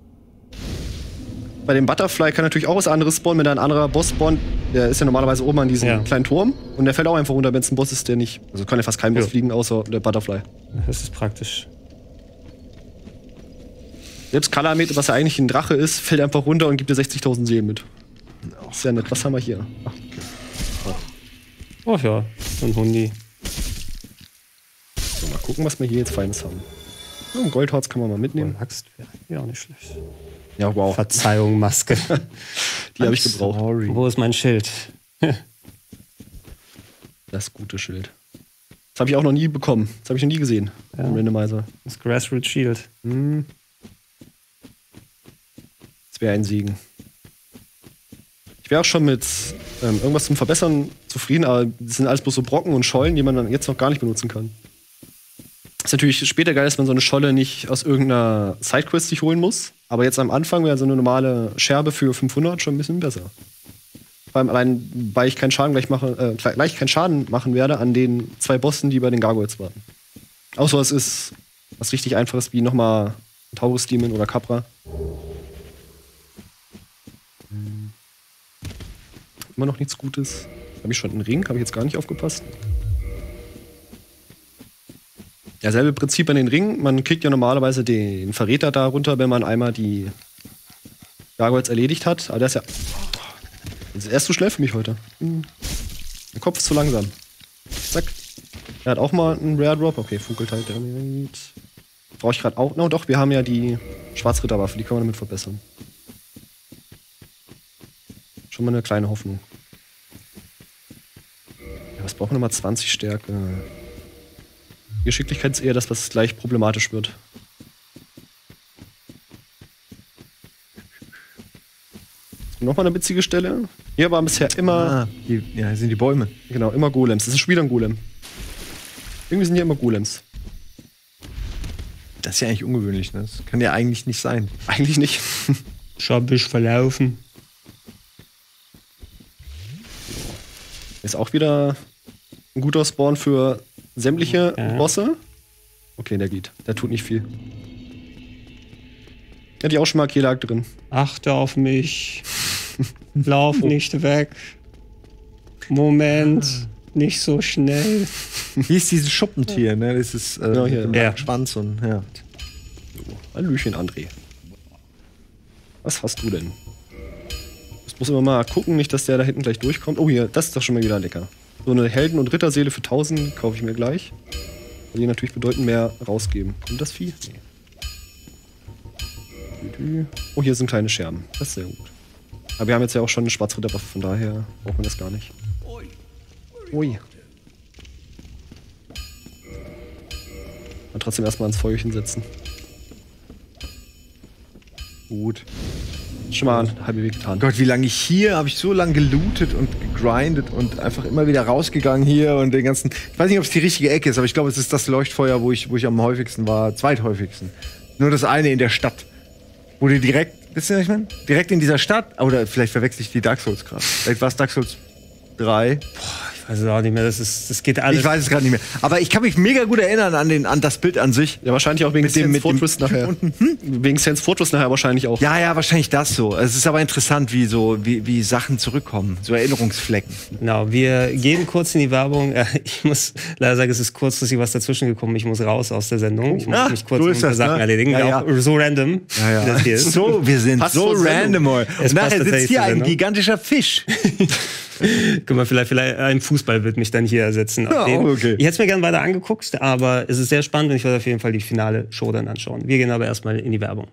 S1: Bei dem Butterfly kann natürlich auch was anderes spawnen, wenn da ein anderer Boss spawnt. Der ist ja normalerweise oben an diesem
S2: Ja.
S1: kleinen Turm. Und der fällt auch einfach runter, wenn es ein Boss ist, der nicht... Also kann ja fast kein Boss
S2: Ja.
S1: fliegen, außer der Butterfly.
S2: Das ist praktisch.
S1: Selbst Kalamet, was ja eigentlich ein Drache ist, fällt einfach runter und gibt dir sechzigtausend Seelen mit. Sehr nett. Was haben wir hier? Ach,
S2: Oh ja, so ein Hundi.
S1: so, mal gucken, was wir hier jetzt Feines haben. So, ein Goldharz kann man mal mitnehmen.
S2: Axt wäre ja auch nicht schlecht.
S1: Ja, wow.
S2: Verzeihung, Maske.
S1: Die habe ich gebraucht.
S3: Sorry.
S2: Wo ist mein Schild?
S1: Das gute Schild. Das habe ich auch noch nie bekommen. Das habe ich noch nie gesehen.
S2: Ja.
S1: Im Randomizer.
S2: Das Grassroot Shield.
S1: Hm. Das wäre ein Segen. Ich wäre auch schon mit ähm, irgendwas zum Verbessern zufrieden, aber das sind alles bloß so Brocken und Schollen, die man dann jetzt noch gar nicht benutzen kann. Ist natürlich später geil, dass man so eine Scholle nicht aus irgendeiner Sidequest sich holen muss. Aber jetzt am Anfang wäre so eine normale Scherbe für fünfhundert schon ein bisschen besser. Vor allem allein, weil ich keinen Schaden gleich, mache, äh, gleich keinen Schaden machen werde an den zwei Bossen, die bei den Gargoyles warten. Außer es ist was richtig Einfaches wie nochmal Taurus Demon oder Capra. Immer noch nichts Gutes. Habe ich schon einen Ring? Habe ich jetzt gar nicht aufgepasst. Ja, selbe Prinzip an den Ringen. Man kriegt ja normalerweise den Verräter da runter, wenn man einmal die Gargoyles erledigt hat. Aber der ist ja... Das ist erst zu schnell für mich heute. Hm. Der Kopf ist zu langsam. Zack. Er hat auch mal einen Rare Drop. Okay, funkelt halt damit. Brauche ich gerade auch... No, doch, wir haben ja die Schwarzritterwaffe. Die können wir damit verbessern. Schon mal eine kleine Hoffnung. Ja, was brauchen wir nochmal? zwanzig Stärke. Geschicklichkeit ist eher das, was gleich problematisch wird. Nochmal eine witzige Stelle. Hier waren bisher immer...
S3: Ah, die, ja, hier sind die Bäume.
S1: Genau, immer Golems. Das ist schon wieder ein Golem. Irgendwie sind hier immer Golems.
S3: Das ist ja eigentlich ungewöhnlich, ne? Das kann ja eigentlich nicht sein.
S1: Eigentlich nicht.
S2: Schobbisch verlaufen.
S1: Ist auch wieder ein guter Spawn für sämtliche
S2: Ja.
S1: Bosse. Okay, der geht. Der tut nicht viel. Hätte ich auch schon mal Kelag drin.
S2: Achte auf mich. Lauf nicht weg. Moment. Nicht so schnell.
S3: Hier ist dieses Schuppentier, ne? Das ist äh,
S1: Ja, hier.
S3: mit dem
S2: Ja.
S3: Schwanz und ja.
S1: Hallöchen, André. Was hast du denn? Ich muss immer mal gucken, nicht, dass der da hinten gleich durchkommt. Oh, hier, das ist doch schon mal wieder lecker. So eine Helden- und Ritterseele für tausend kaufe ich mir gleich. Weil die natürlich bedeuten mehr rausgeben. Kommt das Vieh? Nee. Oh, hier sind kleine Scherben. Das ist sehr gut. Aber wir haben jetzt ja auch schon eine Schwarzritterwaffe, von daher braucht man das gar nicht. Ui. Aber trotzdem erstmal ins Feuerchen setzen.
S3: Gut.
S1: Schon mal einen halben Weg getan.
S3: Gott, wie lange ich hier, habe ich so lange gelootet und gegrindet und einfach immer wieder rausgegangen hier und den ganzen. Ich weiß nicht, ob es die richtige Ecke ist, aber ich glaube, es ist das Leuchtfeuer, wo ich, wo ich am häufigsten war, zweithäufigsten. Nur das eine in der Stadt. Wo du direkt, wisst ihr, was ich meine? Direkt in dieser Stadt, oder vielleicht verwechsel ich die Dark Souls gerade. Vielleicht war es Dark Souls drei.
S2: Ich weiß es auch nicht mehr. Das, ist, das geht alles.
S3: Ich weiß es gerade nicht mehr. Aber ich kann mich mega gut erinnern an, den, an das Bild an sich.
S1: Ja, wahrscheinlich auch wegen
S3: Mit dem-
S1: Sans
S3: mit dem
S1: Fortress nachher.
S3: unten, hm?
S1: Wegen Sans Fortress nachher wahrscheinlich auch.
S3: Ja, ja, wahrscheinlich das so. Es ist aber interessant, wie so, wie, wie Sachen zurückkommen. So Erinnerungsflecken.
S2: Genau, wir gehen kurz in die Werbung. Äh, Ich muss leider sagen, es ist kurzfristig was dazwischen gekommen. Ich muss raus aus der Sendung. Ich muss
S3: Ah,
S2: mich kurz
S3: so
S2: um
S3: ist
S2: ein paar
S3: das,
S2: Sachen
S3: ne?
S2: erledigen.
S3: Ja,
S2: Auch so random,
S3: Ja,
S2: wie das hier ist.
S3: So, wir sind
S1: Passt
S3: so
S1: zur Sendung.
S3: random. Oi.
S2: Es
S3: Und nachher
S2: passt
S3: sitzt
S2: tatsächlich
S3: hier
S2: zur
S3: ein
S2: Sendung.
S3: gigantischer Fisch.
S2: Guck mal, vielleicht, vielleicht ein Fußball wird mich dann hier ersetzen.
S3: Ja, okay.
S2: Ich hätte es mir gerne weiter angeguckt, aber es ist sehr spannend und ich werde auf jeden Fall die finale Show dann anschauen. Wir gehen aber erstmal in die Werbung.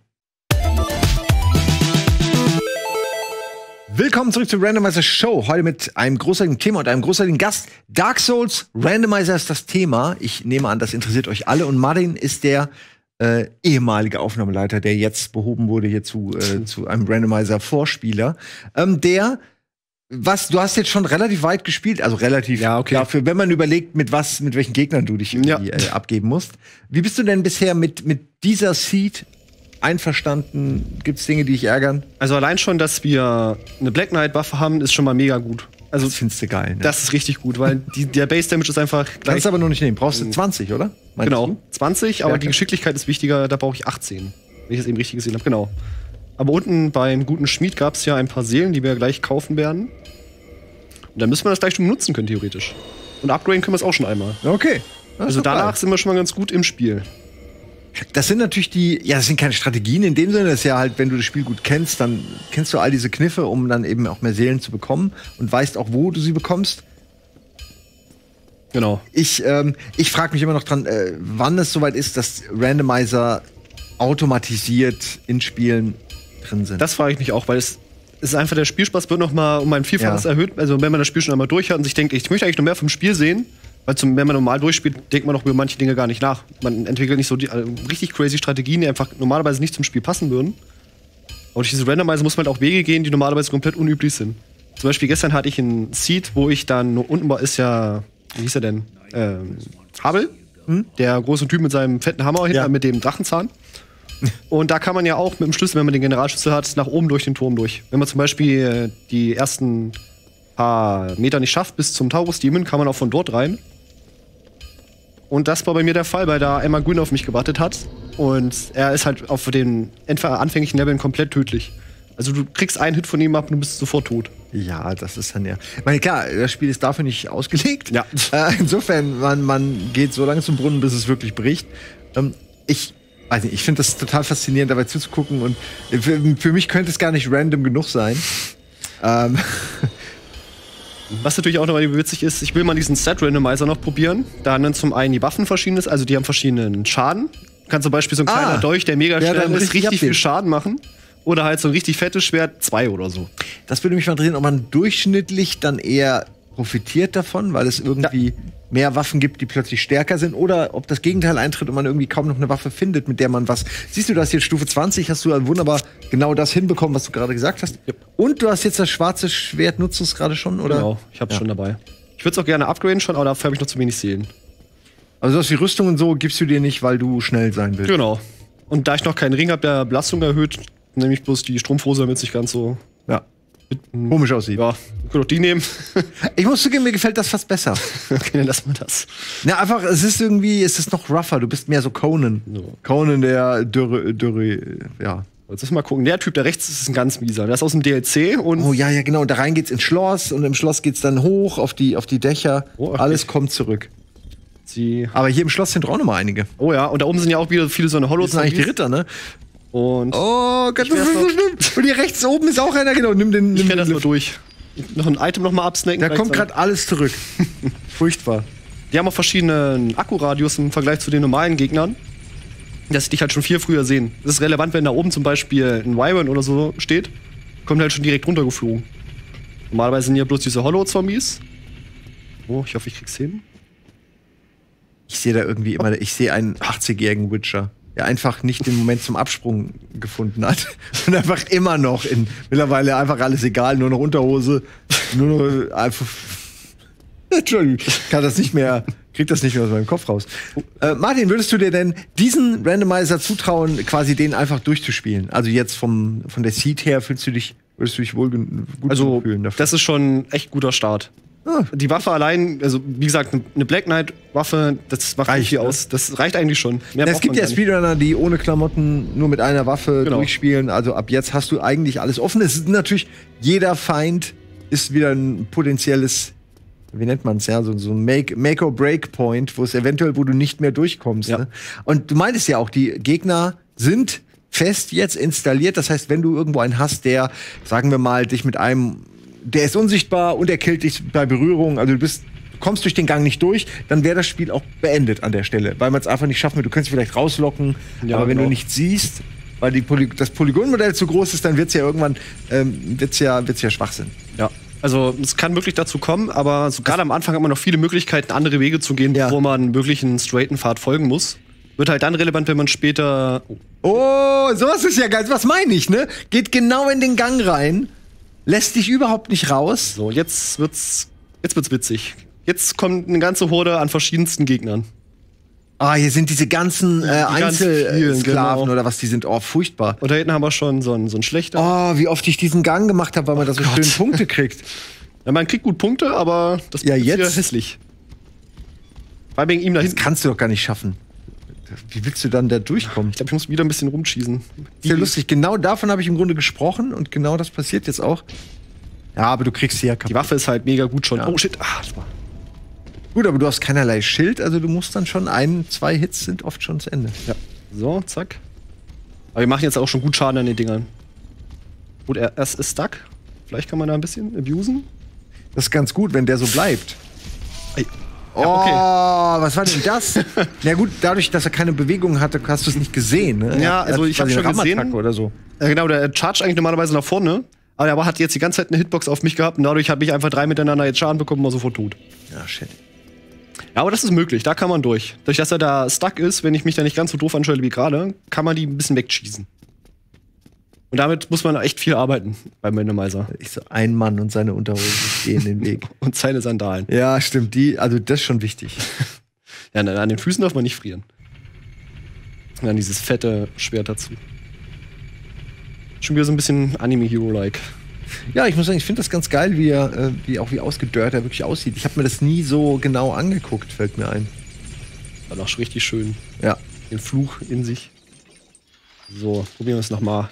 S3: Willkommen zurück zur Randomizer Show. Heute mit einem großartigen Thema und einem großartigen Gast. Dark Souls, Randomizer ist das Thema. Ich nehme an, das interessiert euch alle. Und Martin ist der äh, ehemalige Aufnahmeleiter, der jetzt behoben wurde hier zu, äh, zu einem Randomizer-Vorspieler. Ähm, der, was, du hast jetzt schon relativ weit gespielt, also relativ
S1: ja, okay.
S3: dafür, wenn man überlegt, mit was, mit welchen Gegnern du dich irgendwie,
S1: ja.
S3: äh, abgeben musst. Wie bist du denn bisher mit, mit dieser Seed einverstanden? Gibt's Dinge, die dich ärgern?
S1: Also allein schon, dass wir eine Black Knight-Waffe haben, ist schon mal mega gut. Also,
S3: das findest du geil, ne?
S1: Das ist richtig gut, weil die, der Base-Damage ist einfach gleich.
S3: Kannst du aber noch nicht nehmen. Brauchst du zwanzig, oder? Meinst
S1: genau,
S3: du?
S1: zwanzig, aber
S3: Stärke?
S1: die Geschicklichkeit ist wichtiger, da brauche ich achtzehn. Wenn ich das eben richtig gesehen habe, genau. Aber unten beim guten Schmied gab es ja ein paar Seelen, die wir gleich kaufen werden. Und dann müssen wir das gleich schon benutzen können, theoretisch. Und upgraden können wir es auch schon einmal.
S3: Okay. Das
S1: Also
S3: ist doch
S1: danach
S3: geil.
S1: sind wir schon mal ganz gut im Spiel.
S3: Das sind natürlich die, ja, das sind keine Strategien in dem Sinne, das ist ja halt, wenn du das Spiel gut kennst, dann kennst du all diese Kniffe, um dann eben auch mehr Seelen zu bekommen und weißt auch, wo du sie bekommst.
S1: Genau.
S3: Ich, ähm, ich frage mich immer noch dran, äh, wann es soweit ist, dass Randomizer automatisiert in Spielen drin sind.
S1: Das frage ich mich auch, weil es ist einfach, der Spielspaß wird noch mal um ein Vielfaches
S3: Ja.
S1: erhöht. Also wenn man das Spiel schon einmal durch hat und sich denkt, ich möchte eigentlich noch mehr vom Spiel sehen, weil zum, wenn man normal durchspielt, denkt man auch über manche Dinge gar nicht nach. Man entwickelt nicht so die, äh, richtig crazy Strategien, die einfach normalerweise nicht zum Spiel passen würden. Aber durch diese Randomizer muss man halt auch Wege gehen, die normalerweise komplett unüblich sind. Zum Beispiel gestern hatte ich einen Seed, wo ich dann, nur unten war, ist ja, wie hieß er denn? Ähm, Habel, hm? Der große Typ mit seinem fetten Hammer hinter,
S3: Ja.
S1: mit dem Drachenzahn. Und da kann man ja auch mit dem Schlüssel, wenn man den Generalschlüssel hat, nach oben durch den Turm durch. Wenn man zum Beispiel äh, die ersten paar Meter nicht schafft bis zum Taurus Demon, kann man auch von dort rein. Und das war bei mir der Fall, weil da einmal Grün auf mich gewartet hat. Und er ist halt auf den anfänglichen Leveln komplett tödlich. Also du kriegst einen Hit von ihm ab und du bist sofort tot.
S3: Ja, das ist dann ja. Ich meine, klar, das Spiel ist dafür nicht ausgelegt.
S1: Ja.
S3: Äh, insofern, man, man geht so lange zum Brunnen, bis es wirklich bricht. Ähm, ich weiß nicht, ich finde das total faszinierend, dabei zuzugucken. Und für, für mich könnte es gar nicht random genug sein. Ähm.
S1: Was natürlich auch noch witzig ist, ich will mal diesen Set-Randomizer noch probieren. Da haben dann zum einen die Waffen verschiedenes, also die haben verschiedenen Schaden. Du kannst zum Beispiel so ein kleiner
S3: Ah.
S1: Dolch, der mega
S3: Ja,
S1: schnell
S3: dann
S1: ist,
S3: richtig
S1: richtig viel
S3: abnehmen.
S1: Schaden machen. Oder halt so ein richtig fettes Schwert, zwei oder so.
S3: Das würde mich mal interessieren, ob man durchschnittlich dann eher profitiert davon, weil es irgendwie mehr Waffen gibt, die plötzlich stärker sind, oder ob das Gegenteil eintritt und man irgendwie kaum noch eine Waffe findet, mit der man was. Siehst du, das jetzt Stufe zwanzig, hast du also wunderbar genau das hinbekommen, was du gerade gesagt hast.
S1: Yep.
S3: Und du hast jetzt das schwarze Schwert, nutzt du es gerade schon, oder?
S1: Genau, ich hab's
S3: Ja.
S1: schon dabei. Ich würde es auch gerne upgraden schon, aber dafür habe ich noch zu wenig Seelen.
S3: Also das wie Rüstung und so gibst du dir nicht, weil du schnell sein willst.
S1: Genau. Und da ich noch keinen Ring habe, der Belastung erhöht, nehme ich bloß die Strumpfhose, damit es nicht ganz so
S3: Ja. Komisch aussieht.
S1: Ja, wir können auch die nehmen.
S3: Ich muss zugeben, mir gefällt das fast besser.
S1: Okay, dann lassen wir das.
S3: Na, einfach, es ist irgendwie, es ist noch rougher. Du bist mehr so Conan.
S1: So.
S3: Conan, der Dürre, Dürre, ja.
S1: Jetzt müssen wir mal gucken. Der Typ da rechts ist ein ganz mieser. Der ist aus dem D L C und
S3: Oh ja, ja, genau. Und da rein geht's ins Schloss und im Schloss geht's dann hoch auf die, auf die Dächer.
S1: Oh, okay.
S3: Alles kommt zurück.
S1: sie.
S3: Aber hier im Schloss sind auch noch mal einige.
S1: Oh ja, und da oben sind ja auch wieder viele so eine Hollow
S3: Das sind eigentlich die Ritter, ne?
S1: Und
S3: Oh Gott,
S1: Ich
S3: das ist
S1: wär's
S3: so
S1: noch-
S3: schlimm. Und hier rechts oben ist auch einer, genau. Nimm den,
S1: ich
S3: nimm
S1: renn das
S3: den
S1: mal durch. Noch ein Item noch mal absnacken.
S3: Da
S1: vielleicht
S3: kommt
S1: so.
S3: gerade alles zurück. Furchtbar.
S1: Die haben auch verschiedenen Akkuradius im Vergleich zu den normalen Gegnern. Dass sie dich halt schon viel früher sehen. Das ist relevant, wenn da oben zum Beispiel ein Wyvern oder so steht. Kommt halt schon direkt runtergeflogen. Normalerweise sind hier bloß diese Hollow-Zombies. Oh, ich hoffe, ich krieg's hin.
S3: Ich sehe da irgendwie immer, ich sehe einen achtzigjährigen Witcher, der einfach nicht den Moment zum Absprung gefunden hat. Und einfach immer noch in, mittlerweile einfach alles egal, nur noch Unterhose, nur noch einfach. Entschuldigung, ich kann das nicht mehr, krieg das nicht mehr aus meinem Kopf raus. Äh, Martin, würdest du dir denn diesen Randomizer zutrauen, quasi den einfach durchzuspielen? Also jetzt vom, von der Seed her fühlst du dich, würdest du dich wohl gen- gut
S1: Also,
S3: fühlen dafür?
S1: das ist schon ein echt guter Start.
S3: Ah.
S1: Die Waffe allein, also wie gesagt, eine Black Knight-Waffe, das macht
S3: Reicht,
S1: nicht viel
S3: ne?
S1: aus. Das reicht eigentlich schon. Mehr
S3: Es
S1: braucht
S3: gibt
S1: man
S3: ja
S1: gar nicht.
S3: Speedrunner, die ohne Klamotten nur mit einer Waffe
S1: Genau.
S3: durchspielen. Also ab jetzt hast du eigentlich alles offen. Es ist natürlich, jeder Feind ist wieder ein potenzielles, wie nennt man es, ja, so, so ein Make- Make-or-Break-Point, wo es eventuell, wo du nicht mehr durchkommst.
S1: Ja.
S3: Ne? Und du meintest ja auch, die Gegner sind fest jetzt installiert. Das heißt, wenn du irgendwo einen hast, der, sagen wir mal, dich mit einem der ist unsichtbar und er killt dich bei Berührung. Also du bist, du kommst durch den Gang nicht durch, dann wäre das Spiel auch beendet an der Stelle, weil man es einfach nicht schaffen wird. Du könntest vielleicht rauslocken,
S1: Ja,
S3: aber wenn
S1: genau.
S3: du nichts siehst, weil die Poly das Polygonmodell zu groß ist, dann wird's ja irgendwann ähm, wird's ja wird's ja Schwachsinn.
S1: Ja. Also es kann wirklich dazu kommen, aber so gerade am Anfang hat man noch viele Möglichkeiten, andere Wege zu gehen,
S3: Ja.
S1: wo man wirklich einen straighten Pfad folgen muss. Wird halt dann relevant, wenn man später.
S3: Oh, sowas ist ja geil. Was meine ich, ne? Geht genau in den Gang rein, lässt dich überhaupt nicht raus.
S1: So, jetzt wird's. Jetzt wird's witzig. Jetzt kommt eine ganze Horde an verschiedensten Gegnern.
S3: Ah, hier sind diese ganzen äh,
S1: ganz vielen,
S3: Einzelsklaven
S1: genau.
S3: oder was, die sind oh furchtbar.
S1: Und da hinten haben wir schon so einen, so einen schlechter.
S3: Oh, wie oft ich diesen Gang gemacht habe, weil man da so schön Punkte kriegt.
S1: Ja, man kriegt gut Punkte, aber das
S3: Ja,
S1: ist
S3: jetzt?
S1: wieder hässlich. Weil wegen ihm da
S3: Das
S1: hinten.
S3: kannst du doch gar nicht schaffen. Wie willst du dann da durchkommen?
S1: Ich glaube, ich muss wieder ein bisschen rumschießen.
S3: Ist ja lustig. Genau davon habe ich im Grunde gesprochen und genau das passiert jetzt auch. Ja, aber du kriegst sie ja kaputt.
S1: Die Waffe ist halt mega gut schon.
S3: Ja.
S1: Oh shit. Ah, das war.
S3: Gut, aber du hast keinerlei Schild, also du musst dann schon ein, zwei Hits sind oft schon zu Ende.
S1: Ja. So, zack. Aber wir machen jetzt auch schon gut Schaden an den Dingern. Gut, er, er ist stuck. Vielleicht kann man da ein bisschen abusen.
S3: Das ist ganz gut, wenn der so bleibt.
S1: Ey.
S3: Oh,
S1: Ja,
S3: was war denn das? Na gut, dadurch, dass er keine Bewegung hatte, hast du es nicht gesehen, ne?
S1: Ja,
S3: Er hat
S1: also ich hab
S3: quasi
S1: schon
S3: eine
S1: gesehen.
S3: Rammattacke oder so.
S1: Ja, genau, der chargt eigentlich normalerweise nach vorne. Aber er hat jetzt die ganze Zeit eine Hitbox auf mich gehabt und dadurch habe ich einfach drei miteinander jetzt Schaden bekommen und war sofort tot.
S3: Ja, shit.
S1: Ja, aber das ist möglich, da kann man durch. Durch dass er da stuck ist, wenn ich mich da nicht ganz so doof anstelle wie gerade, kann man die ein bisschen wegschießen. Und damit muss man echt viel arbeiten beim Randomizer.
S3: Ich so, ein Mann und seine Unterhose gehen den Weg.
S1: Und seine Sandalen.
S3: Ja, stimmt, die, also das ist schon wichtig.
S1: Ja, an an den Füßen darf man nicht frieren. Und dann dieses fette Schwert dazu. Schon wieder so ein bisschen Anime-Hero-like.
S3: Ja, ich muss sagen, ich finde das ganz geil, wie er, äh, wie auch wie ausgedörrt er wirklich aussieht. Ich habe mir das nie so genau angeguckt, fällt mir ein.
S1: War auch schon richtig schön.
S3: Ja.
S1: Den Fluch in sich. So, probieren wir es nochmal.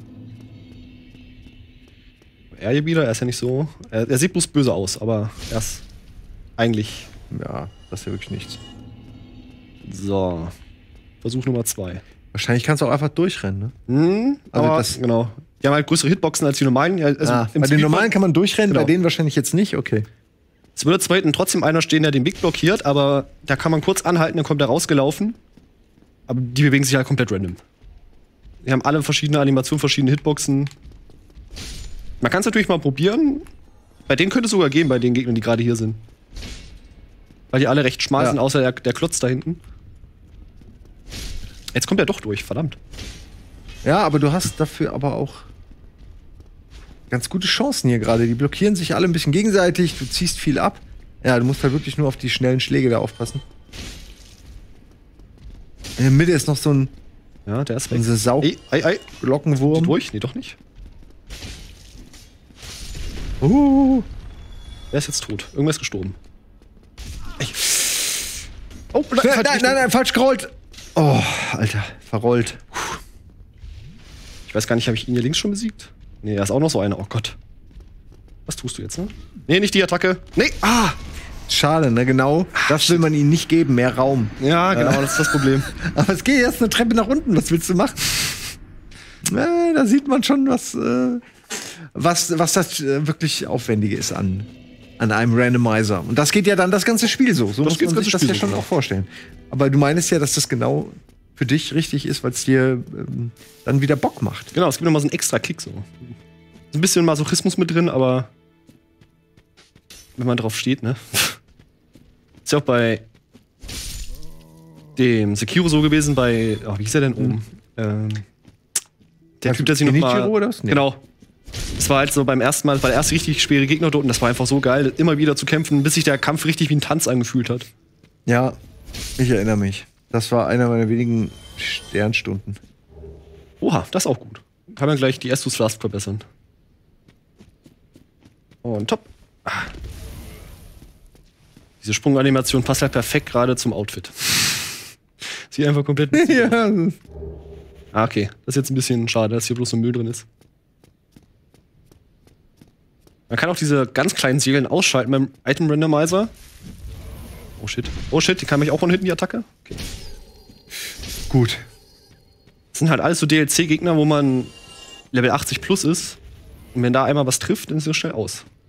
S1: Er hier wieder, er ist ja nicht so. Er, er sieht bloß böse aus, aber er ist eigentlich.
S3: Ja, das ist ja wirklich nichts.
S1: So. Versuch Nummer zwei.
S3: Wahrscheinlich kannst du auch einfach durchrennen, ne?
S1: Hm,
S3: Also
S1: aber
S3: das-
S1: genau. Die haben halt größere Hitboxen als die normalen. Ja, also
S3: Ah,
S1: im
S3: bei den
S1: Speedrun-
S3: normalen kann man durchrennen,
S1: Genau.
S3: bei denen wahrscheinlich jetzt nicht, okay.
S1: Es würde zwar hinten trotzdem einer stehen, der den Weg blockiert, aber da kann man kurz anhalten, dann kommt er rausgelaufen. Aber die bewegen sich halt komplett random. Die haben alle verschiedene Animationen, verschiedene Hitboxen. Man kann es natürlich mal probieren. Bei denen könnte es sogar gehen, bei den Gegnern, die gerade hier sind. Weil die alle recht schmal
S3: Ja.
S1: sind, außer der, der Klotz da hinten. Jetzt kommt er doch durch, verdammt.
S3: Ja, aber du hast dafür aber auch ganz gute Chancen hier gerade. Die blockieren sich alle ein bisschen gegenseitig, du ziehst viel ab. Ja, du musst halt wirklich nur auf die schnellen Schläge da aufpassen. In der Mitte ist noch so ein,
S1: Ja, der ist
S3: so
S1: weg.
S3: ein Sau
S1: Ey, ey, ey.
S3: Glockenwurm.
S1: Durch? Nee, doch nicht.
S3: Uh,
S1: Der ist jetzt tot. Irgendwer ist gestorben. Ey. Oh,
S3: nein, nein, nein, nein, falsch gerollt. Oh, Alter, verrollt.
S1: Ich weiß gar nicht, habe ich ihn hier links schon besiegt? Nee, da ist auch noch so einer. Oh Gott. Was tust du jetzt, ne? Nee, nicht die Attacke. Nee, ah!
S3: Schade, ne, genau. Das will man ihnen nicht geben, mehr Raum.
S1: Ja, genau, das ist das Problem.
S3: Aber es geht jetzt eine Treppe nach unten. Was willst du machen? Äh, da sieht man schon, was, äh, was, was das äh, wirklich Aufwendige ist an, an einem Randomizer. Und das geht ja dann das ganze Spiel so. So
S1: Das
S3: muss
S1: geht
S3: man
S1: das
S3: sich
S1: ganze
S3: das ja
S1: Spiel
S3: schon
S1: so,
S3: auch vorstellen. Aber du meinst ja, dass das genau für dich richtig ist, weil es dir ähm, dann wieder Bock macht.
S1: Genau, es gibt nochmal so einen extra Kick so. Ist ein bisschen Masochismus mit drin, aber wenn man drauf steht, ne? Ist ja auch bei dem Sekiro so gewesen, bei, oh, wie hieß er denn oben? Ähm, der
S3: Also
S1: Typ, der sich noch mal,
S3: Genichiro oder was? Nee.
S1: Genau. Das war halt so beim ersten Mal, das war der erste richtig schwere Gegner dort und das war einfach so geil, immer wieder zu kämpfen, bis sich der Kampf richtig wie ein Tanz angefühlt hat.
S3: Ja, ich erinnere mich. Das war einer meiner wenigen Sternstunden.
S1: Oha, das ist auch gut. Kann man gleich die Estus Flask verbessern. Und top. Ah. Diese Sprunganimation passt halt perfekt gerade zum Outfit. Sieht einfach komplett.
S3: Ja.
S1: Ah, okay. Das ist jetzt ein bisschen schade, dass hier bloß so Müll drin ist. Man kann auch diese ganz kleinen Seelen ausschalten beim Item Randomizer. Oh shit. Oh shit, die kann mich auch von hinten die Attacke. Okay.
S3: Gut.
S1: Das sind halt alles so D L C-Gegner, wo man Level achtzig plus ist. Und wenn da einmal was trifft, dann ist es schnell aus.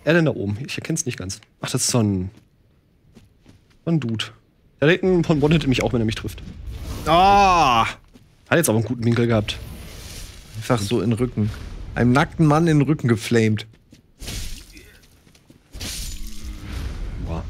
S1: er denn da oben? Ich erkenne es nicht ganz. Ach, das ist so ein, so ein Dude. Der da hinten von One hittet mich auch, wenn er mich trifft.
S3: Ah!
S1: Hat jetzt aber einen guten Winkel gehabt.
S3: Einfach so in den Rücken. Einem nackten Mann in den Rücken geflamed.
S1: Wow.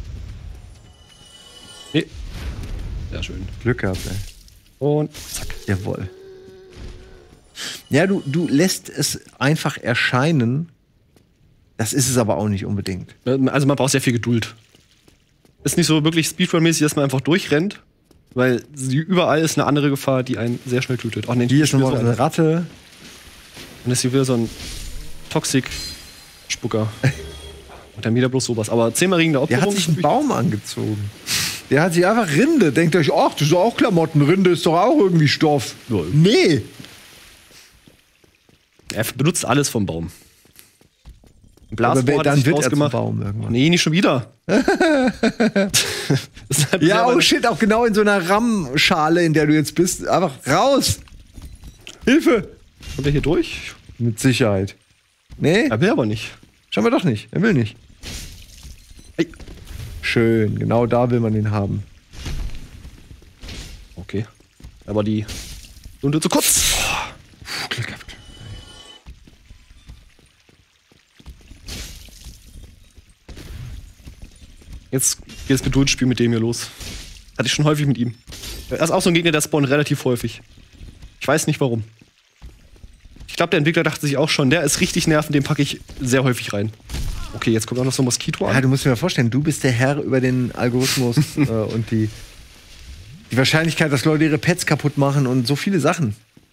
S1: Nee. Sehr schön.
S3: Glück gehabt, ey.
S1: Und zack.
S3: Jawohl. Ja, du, du lässt es einfach erscheinen. Das ist es aber auch nicht unbedingt.
S1: Also man braucht sehr viel Geduld. Ist nicht so wirklich Speedrun-mäßig, dass man einfach durchrennt, weil sie, überall ist eine andere Gefahr, die einen sehr schnell tötet. Ach, nee,
S3: Hier ist nochmal
S1: so
S3: eine Ratte.
S1: Und ist hier wieder so ein Toxic-Spucker. Und dann wieder bloß sowas. Aber zehnmal Ring der
S3: Der
S1: Opferung.
S3: hat sich einen Baum angezogen. Der hat sich einfach Rinde. Denkt euch, ach, das ist doch auch Klamotten. Rinde ist doch auch irgendwie Stoff.
S1: Ja.
S3: Nee.
S1: Er benutzt alles vom Baum. Ein
S3: Aber
S1: Blasrohr hat
S3: dann
S1: sich
S3: wird er zum
S1: rausgemacht.
S3: Baum irgendwann.
S1: Nee, nicht schon wieder. Das ist halt
S3: Ja,
S1: bisher
S3: oh shit, auch genau in so einer Rammschale, in der du jetzt bist. Einfach raus. Hilfe.
S1: Kommt er hier durch?
S3: Mit Sicherheit. Nee,
S1: Er will aber nicht.
S3: schauen wir doch nicht. Er will nicht.
S1: Ey.
S3: Schön, genau da will man den haben.
S1: Okay. Aber die Runde zu kurz.
S3: Puh, Glück gehabt.
S1: Jetzt geht das Geduldsspiel mit dem hier los. Hatte ich schon häufig mit ihm. Er ist auch so ein Gegner, der spawnt relativ häufig. Ich weiß nicht warum. Ich glaube, der Entwickler dachte sich auch schon, der ist richtig nervend, den packe ich sehr häufig rein. Okay, jetzt kommt auch noch so ein Moskito an.
S3: Ja, du musst dir mal vorstellen, du bist der Herr über den Algorithmus äh, und die, die Wahrscheinlichkeit, dass Leute ihre Pets kaputt machen und so viele Sachen.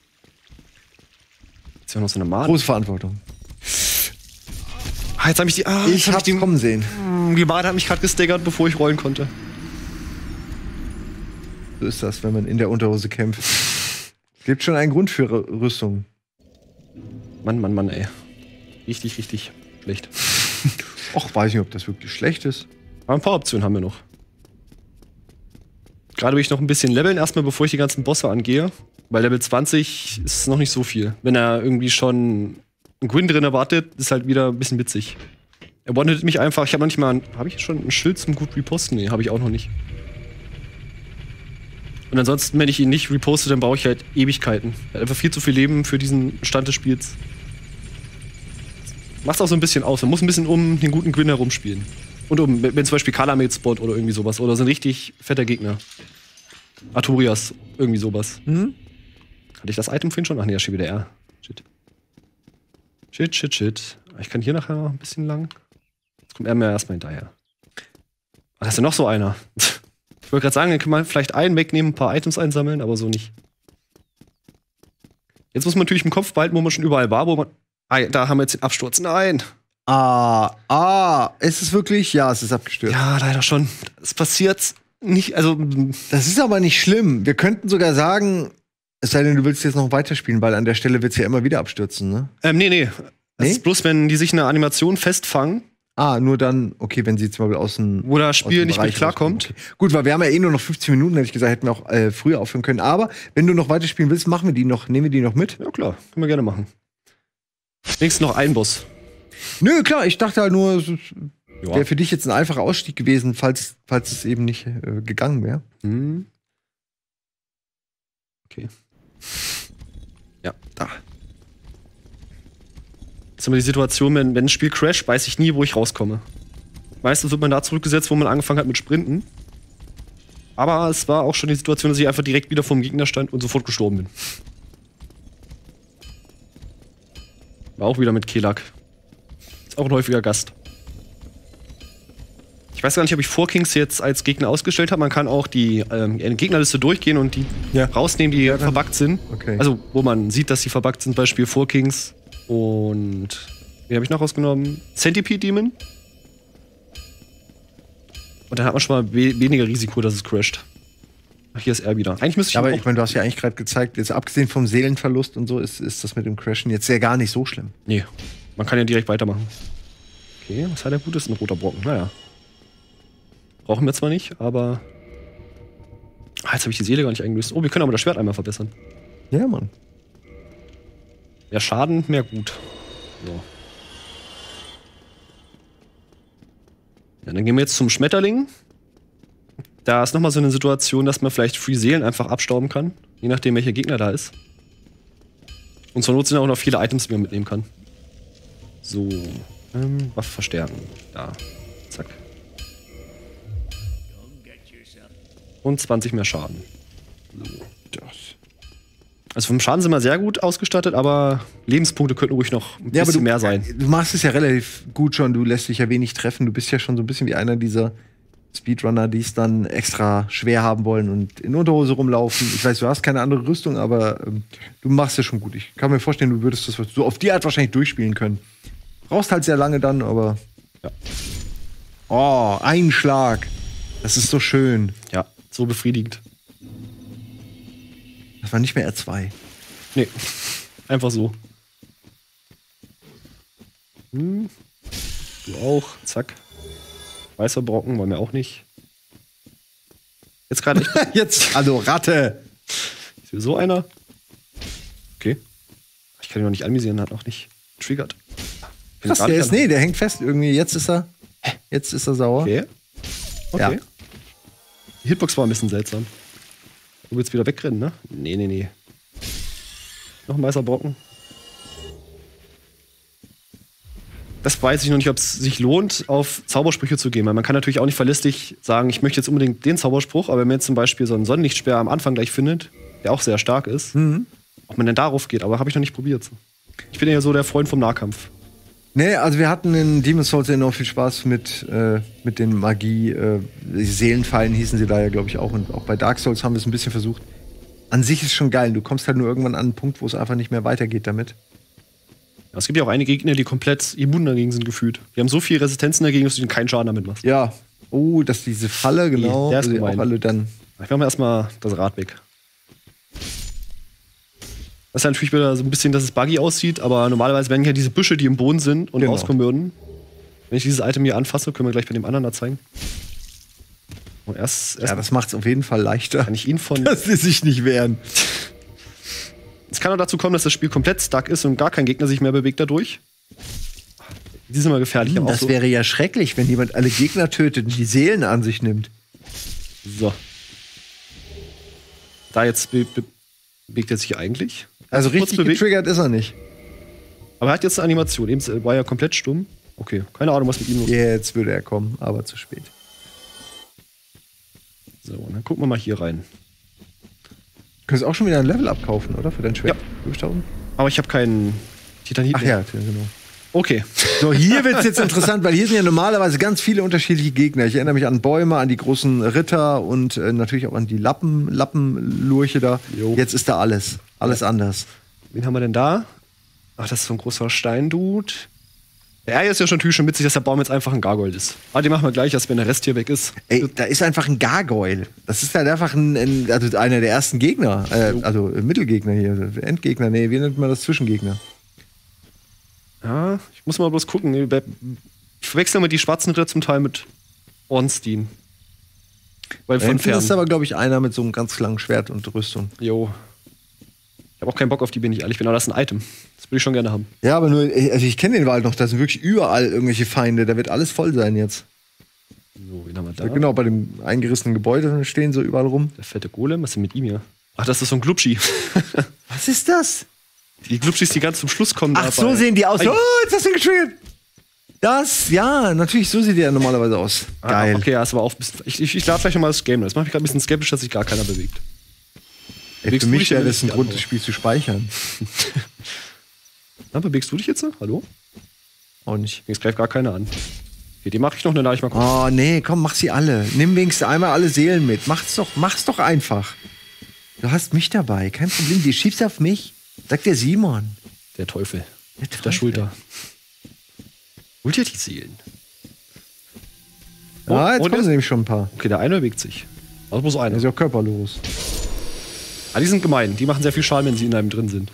S1: Ist ja noch so eine Made.
S3: Große Verantwortung.
S1: Ah, jetzt habe ich die. Ah,
S3: Ich
S1: hab
S3: hab's
S1: die,
S3: kommen sehen.
S1: die Made hat mich gerade gestaggert, bevor ich rollen konnte.
S3: So ist das, wenn man in der Unterhose kämpft. Gibt schon einen Grund für R- Rüstung.
S1: Mann, Mann, Mann, ey. Richtig, richtig schlecht.
S3: Och, weiß nicht, ob das wirklich schlecht ist.
S1: Aber ein paar Optionen haben wir noch. Gerade will ich noch ein bisschen leveln, erstmal bevor ich die ganzen Bosse angehe. Bei Level zwanzig ist es noch nicht so viel. Wenn er irgendwie schon einen Gwyn drin erwartet, ist halt wieder ein bisschen witzig. Er one-hittet mich einfach. Ich habe noch nicht mal. Habe ich schon ein Schild zum gut reposten? Nee, habe ich auch noch nicht. Und ansonsten, wenn ich ihn nicht reposte, dann brauche ich halt Ewigkeiten. Er hat einfach viel zu viel Leben für diesen Stand des Spiels. Macht's auch so ein bisschen aus. Man muss ein bisschen um den guten Gwyn herumspielen. Und um, wenn zum Beispiel Kalamate spawnt oder irgendwie sowas. Oder so ein richtig fetter Gegner. Arturias, irgendwie sowas.
S3: Mhm.
S1: Hatte ich das Item vorhin schon? Ach nee, da steht wieder R. Shit. Shit, shit, shit. Ich kann hier nachher noch ein bisschen lang. Jetzt kommt er mir erstmal hinterher. Ach, da ist ja noch so einer. Ich wollte gerade sagen, dann kann man vielleicht einen wegnehmen, ein paar Items einsammeln, aber so nicht. Jetzt muss man natürlich im Kopf behalten, wo man schon überall war, wo man. Ah, da haben wir jetzt den Absturz. Nein!
S3: Ah, ah, ist es wirklich? Ja, es ist abgestürzt.
S1: Ja, leider schon. Es passiert nicht, also.
S3: Das ist aber nicht schlimm. Wir könnten sogar sagen, es sei denn, du willst jetzt noch weiterspielen, weil an der Stelle wird es ja immer wieder abstürzen, ne?
S1: Ähm, nee, nee. Das
S3: Nee?
S1: ist bloß, wenn die sich eine Animation festfangen,
S3: Ah, nur dann, okay, wenn sie zum Beispiel aus dem
S1: wo das
S3: aus
S1: Spiel
S3: dem
S1: nicht
S3: Bereich
S1: mit klarkommt.
S3: rauskommen. Okay. Gut, weil wir haben ja eh nur noch fünfzehn Minuten, hätte ich gesagt, hätten wir auch äh, früher aufhören können. Aber wenn du noch weiterspielen willst, machen wir die noch, nehmen wir die noch mit.
S1: Ja, klar, können wir gerne machen. Wenigstens noch ein Boss.
S3: Nö, klar, ich dachte halt nur, es
S1: Ja.
S3: wäre für dich jetzt ein einfacher Ausstieg gewesen, falls, falls es eben nicht äh, gegangen wäre.
S1: Hm. Okay. Ja, da. Jetzt haben wir die Situation, wenn, wenn ein Spiel crasht, weiß ich nie, wo ich rauskomme. Meistens wird man da zurückgesetzt, wo man angefangen hat mit Sprinten. Aber es war auch schon die Situation, dass ich einfach direkt wieder vor dem Gegner stand und sofort gestorben bin. War auch wieder mit Kelak. Ist auch ein häufiger Gast. Ich weiß gar nicht, ob ich Four Kings jetzt als Gegner ausgestellt habe. Man kann auch die ähm, Gegnerliste durchgehen und die
S3: Ja.
S1: rausnehmen, die
S3: Ja, dann-
S1: verbuggt sind.
S3: Okay.
S1: Also, wo man sieht, dass sie verbuggt sind. Beispiel Four Kings und. Wen habe ich noch rausgenommen? Centipede Demon. Und dann hat man schon mal we weniger Risiko, dass es crasht. Ach, hier ist er wieder. Eigentlich müsste ich.
S3: Ja, aber
S1: ihn
S3: ich meine, du hast ja eigentlich gerade gezeigt, jetzt abgesehen vom Seelenverlust und so, ist, ist das mit dem Crashen jetzt ja gar nicht so schlimm.
S1: Nee, man kann ja direkt weitermachen. Okay, was hat er Gutes? Ein roter Brocken. Naja. Brauchen wir zwar nicht, aber. Ah, jetzt habe ich die Seele gar nicht eingelöst. Oh, wir können aber das Schwert einmal verbessern.
S3: Ja, Mann.
S1: Mehr Schaden, mehr gut. So. Ja, dann gehen wir jetzt zum Schmetterling. Da ist nochmal so eine Situation, dass man vielleicht Free Seelen einfach abstauben kann. Je nachdem, welcher Gegner da ist. Und zur Not sind auch noch viele Items, die man mitnehmen kann. So. Ähm, Waffe verstärken. Da. Zack. Und zwanzig mehr Schaden. So.
S3: Das.
S1: Also vom Schaden sind wir sehr gut ausgestattet, aber Lebenspunkte könnten ruhig noch ein bisschen
S3: du,
S1: mehr sein.
S3: Du machst es ja relativ gut schon, du lässt dich ja wenig treffen. Du bist ja schon so ein bisschen wie einer dieser Speedrunner, die es dann extra schwer haben wollen und in Unterhose rumlaufen. Ich weiß, du hast keine andere Rüstung, aber ähm, du machst es schon gut. Ich kann mir vorstellen, du würdest das so auf die Art wahrscheinlich durchspielen können. Brauchst halt sehr lange dann, aber ja. Oh, ein Schlag. Das ist so schön.
S1: Ja, so befriedigend.
S3: Das war nicht mehr R zwei.
S1: Nee, einfach so. Hm. Du auch, zack. Weißer Brocken wollen wir auch nicht. Jetzt gerade nicht.
S3: Jetzt, also Ratte.
S1: Ist hier so einer? Okay. Ich kann ihn noch nicht anvisieren, hat noch nicht triggert.
S3: Krass, der ist, nee, der hängt fest irgendwie. Jetzt ist er, jetzt ist er sauer.
S1: Okay. Okay.
S3: Ja.
S1: Die Hitbox war ein bisschen seltsam. Du willst wieder wegrennen, ne? Nee, nee, nee. Noch ein weißer Brocken. Das weiß ich noch nicht, ob es sich lohnt, auf Zaubersprüche zu gehen. Weil man kann natürlich auch nicht verlässlich sagen, ich möchte jetzt unbedingt den Zauberspruch, aber wenn man jetzt zum Beispiel so einen Sonnenlichtsperr am Anfang gleich findet, der auch sehr stark ist,
S3: Mhm.
S1: ob man denn darauf geht, aber habe ich noch nicht probiert. Ich bin ja so der Freund vom Nahkampf.
S3: Nee, also wir hatten in Demon's Souls enorm viel Spaß mit, äh, mit den Magie, äh, Seelenfallen hießen sie da ja, glaube ich, auch. Und auch bei Dark Souls haben wir es ein bisschen versucht. An sich ist schon geil. Du kommst halt nur irgendwann an einen Punkt, wo es einfach nicht mehr weitergeht damit.
S1: Ja, es gibt ja auch einige Gegner, die komplett immun dagegen sind gefühlt. Die haben so viel Resistenzen dagegen, dass du ihnen keinen Schaden damit machst.
S3: Ja. Oh, dass diese Falle, genau.
S1: Der ist
S3: wo sie
S1: gemein.
S3: auch alle dann.
S1: Ich mache mir erstmal das Rad weg. Das ist ja natürlich wieder so ein bisschen, dass es buggy aussieht, aber normalerweise werden ja diese Büsche, die im Boden sind und
S3: Genau.
S1: rauskommen würden. Wenn ich dieses Item hier anfasse, können wir gleich bei dem anderen da zeigen. Und erst, erst
S3: Ja, das macht es auf jeden Fall leichter.
S1: kann ich ihn von.
S3: Dass sie sich nicht wehren.
S1: Es kann auch dazu kommen, dass das Spiel komplett stuck ist und gar kein Gegner sich mehr bewegt dadurch. Die sind immer gefährlich. aber auch
S3: Das
S1: so.
S3: wäre ja schrecklich, wenn jemand alle Gegner tötet und die Seelen an sich nimmt.
S1: So. Da jetzt be be bewegt er sich eigentlich.
S3: Also
S1: Kurz
S3: richtig
S1: bewegt.
S3: getriggert ist er nicht.
S1: Aber er hat jetzt eine Animation. Eben war er komplett stumm. Okay, keine Ahnung, was mit ihm los ist.
S3: Jetzt würde er kommen, aber zu spät.
S1: So, und dann gucken wir mal hier rein.
S3: Du könntest auch schon wieder ein Level abkaufen, oder? Für dein Schwert?
S1: Ja.
S3: fünftausend?
S1: Aber ich habe keinen Titanit
S3: Ach
S1: mehr.
S3: ja, genau.
S1: Okay.
S3: So, hier wird es jetzt interessant, weil hier sind ja normalerweise ganz viele unterschiedliche Gegner. Ich erinnere mich an Bäume, an die großen Ritter und äh, natürlich auch an die Lappen, Lappenlurche da.
S1: Jo.
S3: Jetzt ist da alles. Alles anders.
S1: Wen haben wir denn da? Ach, das ist so ein großer Steindude. Ja, jetzt ist ja schon natürlich schon witzig, dass der Baum jetzt einfach ein Gargoyle ist. Aber den machen wir gleich, als wenn der Rest hier weg ist.
S3: Ey, da ist einfach ein Gargoyle. Das ist halt einfach ein, ein, also einer der ersten Gegner. Äh, also äh, Mittelgegner hier. Endgegner, nee, wie nennt man das? Zwischengegner.
S1: Ja, ich muss mal bloß gucken. Ich verwechsel mal die schwarzen Ritter zum Teil mit Ornstein. Weil von
S3: Hinten
S1: fern.
S3: ist aber, glaube ich, einer mit so einem ganz langen Schwert und Rüstung.
S1: Jo. Ich habe auch keinen Bock auf die, bin ich ehrlich bin, aber das ist ein Item. Das würde ich schon gerne haben.
S3: Ja, aber nur, also ich kenne den Wald noch, da sind wirklich überall irgendwelche Feinde. Da wird alles voll sein jetzt.
S1: So, wen haben wir da?
S3: Ja, genau, bei dem eingerissenen Gebäude stehen so überall rum.
S1: Der fette Golem, was ist denn mit ihm hier? Ach, das ist so ein Glubschi.
S3: Was ist das?
S1: Die Glubschis, die ganz zum Schluss kommen.
S3: Ach,
S1: dabei.
S3: so sehen die aus.
S1: Ei.
S3: Oh, jetzt hast du ihn getriggert. Das, ja, natürlich, so sieht der normalerweise aus.
S1: Ah,
S3: Geil.
S1: okay, ja, das war auch ein bisschen. Ich, ich, ich lade vielleicht noch mal das Game. Das macht mich gerade ein bisschen skeptisch, dass sich gar keiner bewegt.
S3: Ey,
S1: Bewegst
S3: für
S1: du
S3: mich
S1: dich
S3: wäre
S1: denn
S3: das ein
S1: nicht
S3: Grund,
S1: an,
S3: das Spiel zu speichern.
S1: Na, bewegst du dich jetzt? Hallo?
S3: Auch nicht.
S1: Jetzt greift gar keiner an. Okay, die mache ich noch, dann lade ich mal kurz.
S3: Oh, nee, komm, mach sie alle. Nimm wenigstens einmal alle Seelen mit. Mach's doch, mach's doch einfach. Du hast mich dabei, kein Problem. Die schiebst auf mich. Sagt der Simon.
S1: Der Teufel.
S3: Der
S1: Auf der
S3: Teufel.
S1: Schulter. Holt ihr die Seelen? Oh,
S3: Ah, jetzt
S1: und
S3: kommen sie
S1: jetzt?
S3: nämlich schon ein paar.
S1: Okay, der eine bewegt sich. Also bloß
S3: Der
S1: einer.
S3: ist ja auch körperlos.
S1: Ah, die sind gemein. Die machen sehr viel Schaden, wenn sie in einem drin sind.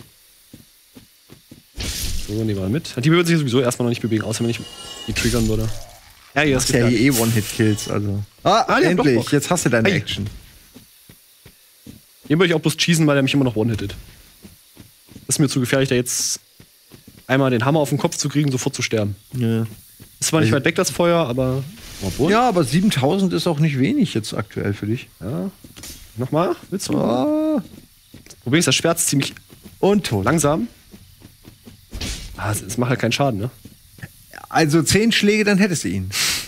S1: So, nehmen wir mal mit. Die würden sich sowieso erstmal noch nicht bewegen, außer wenn ich die triggern würde. Ja, hier
S3: Das
S1: ist
S3: ist ja
S1: gefährlich.
S3: hier eh One-Hit-Kills, also. Ah,
S1: Ah, die haben doch
S3: endlich.
S1: Bock.
S3: Jetzt hast du deine
S1: Ei.
S3: Action.
S1: Den würde ich auch bloß cheesen, weil er mich immer noch one-hittet. Das ist mir zu gefährlich, da jetzt einmal den Hammer auf den Kopf zu kriegen, sofort zu sterben.
S3: Ja.
S1: Ist zwar nicht
S3: Also-
S1: weit weg, das Feuer, aber Obwohl?
S3: Ja, aber siebentausend ist auch nicht wenig jetzt aktuell für dich.
S1: Ja. Nochmal? Willst du?
S3: Ah.
S1: Problem ist, das Schwert ist ziemlich
S3: Und tot.
S1: langsam. Ah, es, es macht halt keinen Schaden, ne?
S3: Also zehn Schläge, dann hättest du ihn.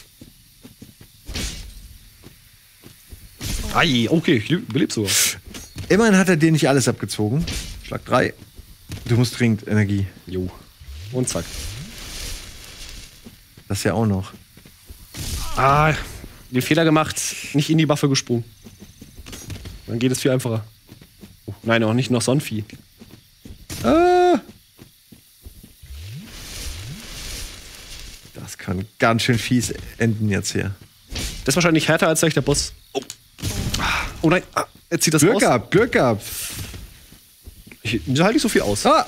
S1: Ei, okay, ich belebe sogar.
S3: Immerhin hat er dir nicht alles abgezogen. Schlag drei. Du musst dringend Energie.
S1: Jo. Und zack.
S3: Das ja auch noch.
S1: Ah, den Fehler gemacht, nicht in die Waffe gesprungen. Dann geht es viel einfacher. Oh, nein, auch nicht noch Sonnenvieh.
S3: Ah. Das kann ganz schön fies enden jetzt hier.
S1: Das ist wahrscheinlich härter als gleich der Boss. Oh, oh nein, ah, jetzt zieht das
S3: Glück
S1: raus.
S3: gehabt, Glück gehabt.
S1: Ich, wieso halte ich so viel aus?
S3: Ah.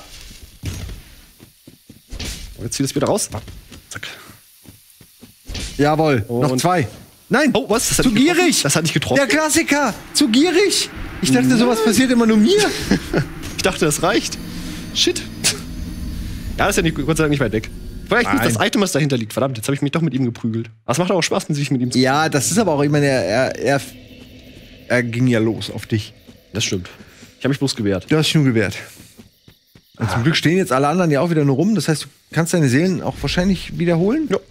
S1: Und jetzt zieht es wieder raus. Ah, zack.
S3: Jawohl,
S1: Und-
S3: noch zwei. Nein,
S1: Oh, was? Das hat
S3: zu
S1: nicht getroffen?
S3: gierig.
S1: Das hat nicht getroffen.
S3: Der Klassiker, zu gierig. Ich dachte, sowas passiert immer nur mir.
S1: Ich dachte, das reicht. Shit. Ja, das ist ja nicht, Gott sei Dank nicht weit weg. Vielleicht nicht
S3: Nein.
S1: das Item, was dahinter liegt. Verdammt, jetzt habe ich mich doch mit ihm geprügelt. Aber es macht auch Spaß, sich mit ihm zu.
S3: Ja, das ist aber auch, ich meine, er, er, er, er ging ja los auf dich.
S1: Das stimmt. Ich habe mich bloß gewehrt.
S3: Du hast dich nur gewehrt. Und zum Glück stehen jetzt alle anderen ja auch wieder nur rum. Das heißt, du kannst deine Seelen auch wahrscheinlich wiederholen.
S1: Ja.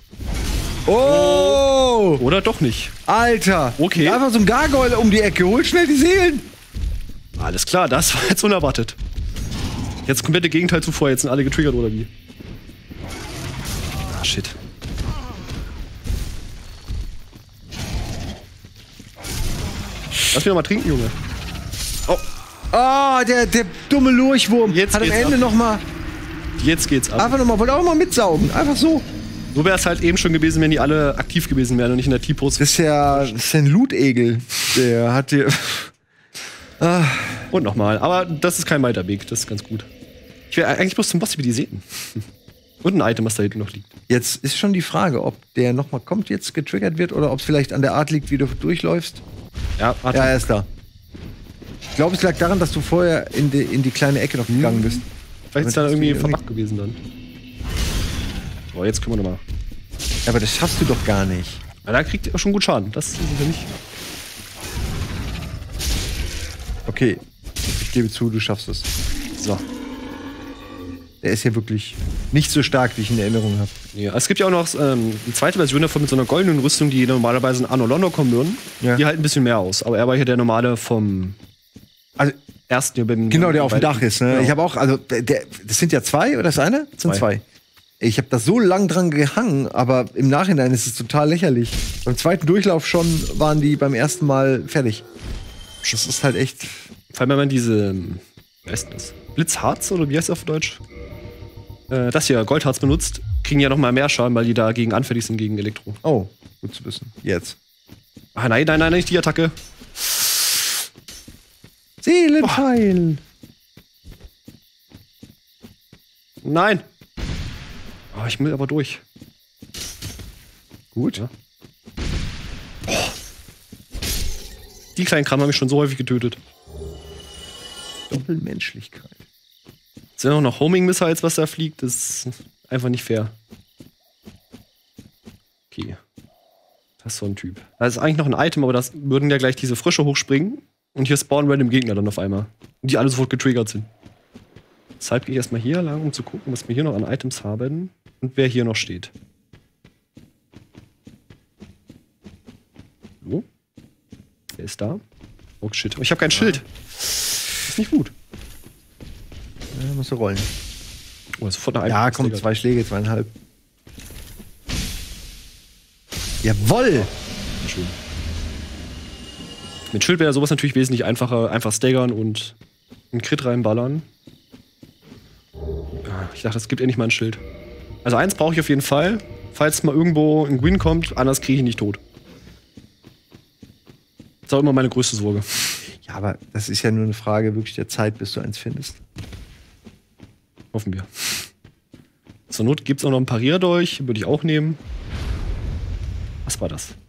S3: Oh!
S1: Oder doch nicht.
S3: Alter!
S1: Okay.
S3: Einfach so ein Gargoyle um die Ecke. Hol schnell die Seelen!
S1: Alles klar, das war jetzt unerwartet. Jetzt komplette Gegenteil zuvor. Jetzt sind alle getriggert, oder wie? Ah, shit. Lass mich noch mal trinken, Junge. Oh,
S3: Oh, der, der dumme Lurchwurm.
S1: Jetzt
S3: hat am
S1: geht's
S3: Ende
S1: ab.
S3: noch mal
S1: jetzt geht's ab.
S3: einfach noch mal, wollte auch mal mitsaugen. Einfach so.
S1: So wäre es halt eben schon gewesen, wenn die alle aktiv gewesen wären und nicht in der T-Pose.
S3: Das ist ja, das ist ja ein Lutegel. Der hat dir. Ah.
S1: Und nochmal. Aber das ist kein weiter Weg. Das ist ganz gut. Ich will eigentlich bloß zum Boss über die Sehen. Und ein Item, was da hinten noch liegt.
S3: Jetzt ist schon die Frage, ob der noch mal kommt, jetzt getriggert wird oder ob es vielleicht an der Art liegt, wie du durchläufst.
S1: Ja, warte.
S3: Ja, er ist da. Ich glaube, es lag daran, dass du vorher in die, in die kleine Ecke noch gegangen bist.
S1: Vielleicht ist da irgendwie
S3: irgendwie-
S1: verbuggt gewesen dann. So, jetzt können wir nochmal.
S3: Aber das schaffst du doch gar nicht.
S1: Ja, da kriegt er schon gut Schaden. Das ist er nicht.
S3: Okay, ich gebe zu, du schaffst es.
S1: So.
S3: Der ist ja wirklich nicht so stark, wie ich in Erinnerung habe.
S1: Ja, es gibt ja auch noch ähm, eine zweite Version davon mit so einer goldenen Rüstung, die normalerweise in Anno Londo kommen würden.
S3: Ja.
S1: Die halt ein bisschen mehr aus. Aber er war hier der normale vom
S3: Also,
S1: ersten. hier beim-
S3: genau, der auf dem
S1: bei-
S3: Dach ist. Ne?
S1: Genau.
S3: Ich habe auch, also, der, der, das sind ja zwei oder ist einer? Das sind
S1: Zwei.
S3: zwei. Ich habe da so lang dran gehangen, aber im Nachhinein ist es total lächerlich. Beim zweiten Durchlauf schon waren die beim ersten Mal fertig. Das ist halt echt.
S1: Vor allem, wenn man diese, ähm, wie heißt das? Blitzharz oder wie heißt das auf Deutsch? Äh, das hier, Goldharz benutzt, kriegen ja noch mal mehr Schaden, weil die dagegen anfällig sind gegen Elektro.
S3: Oh, gut zu wissen. Jetzt.
S1: Ah, nein, nein, nein, nicht die Attacke.
S3: Seelenpfeil.
S1: Nein. Oh, ich will aber durch.
S3: Gut.
S1: Ja. Oh. Die kleinen Kram haben mich schon so häufig getötet.
S3: Doppelmenschlichkeit.
S1: Sind auch noch Homing-Missiles, was da fliegt. Das ist einfach nicht fair. Okay. Das ist so ein Typ. Das ist eigentlich noch ein Item, aber das würden ja gleich diese Frische hochspringen. Und hier spawnen random Gegner dann auf einmal. Und die alle sofort getriggert sind. Deshalb gehe ich erstmal hier lang, um zu gucken, was wir hier noch an Items haben. Und wer hier noch steht. So. Wer ist da? Oh shit. Oh, ich habe kein Schild. Das ist nicht gut.
S3: Ja, musst du rollen.
S1: Oh, sofort eine
S3: Ja,
S1: Item-
S3: komm, zwei Schläge, zweieinhalb. Jawoll!
S1: Schön. Mit Schild wäre sowas natürlich wesentlich einfacher. Einfach staggern und einen Crit reinballern. Ah, Ich dachte, es gibt endlich mal ein Schild. Also eins brauche ich auf jeden Fall, falls mal irgendwo ein Gwyn kommt, anders kriege ich ihn nicht tot. Das ist auch immer meine größte Sorge.
S3: Ja, aber das ist ja nur eine Frage wirklich der Zeit, bis du eins findest.
S1: Hoffen wir. Zur Not gibt es auch noch einen Parierdolch, würde ich auch nehmen. Was war das?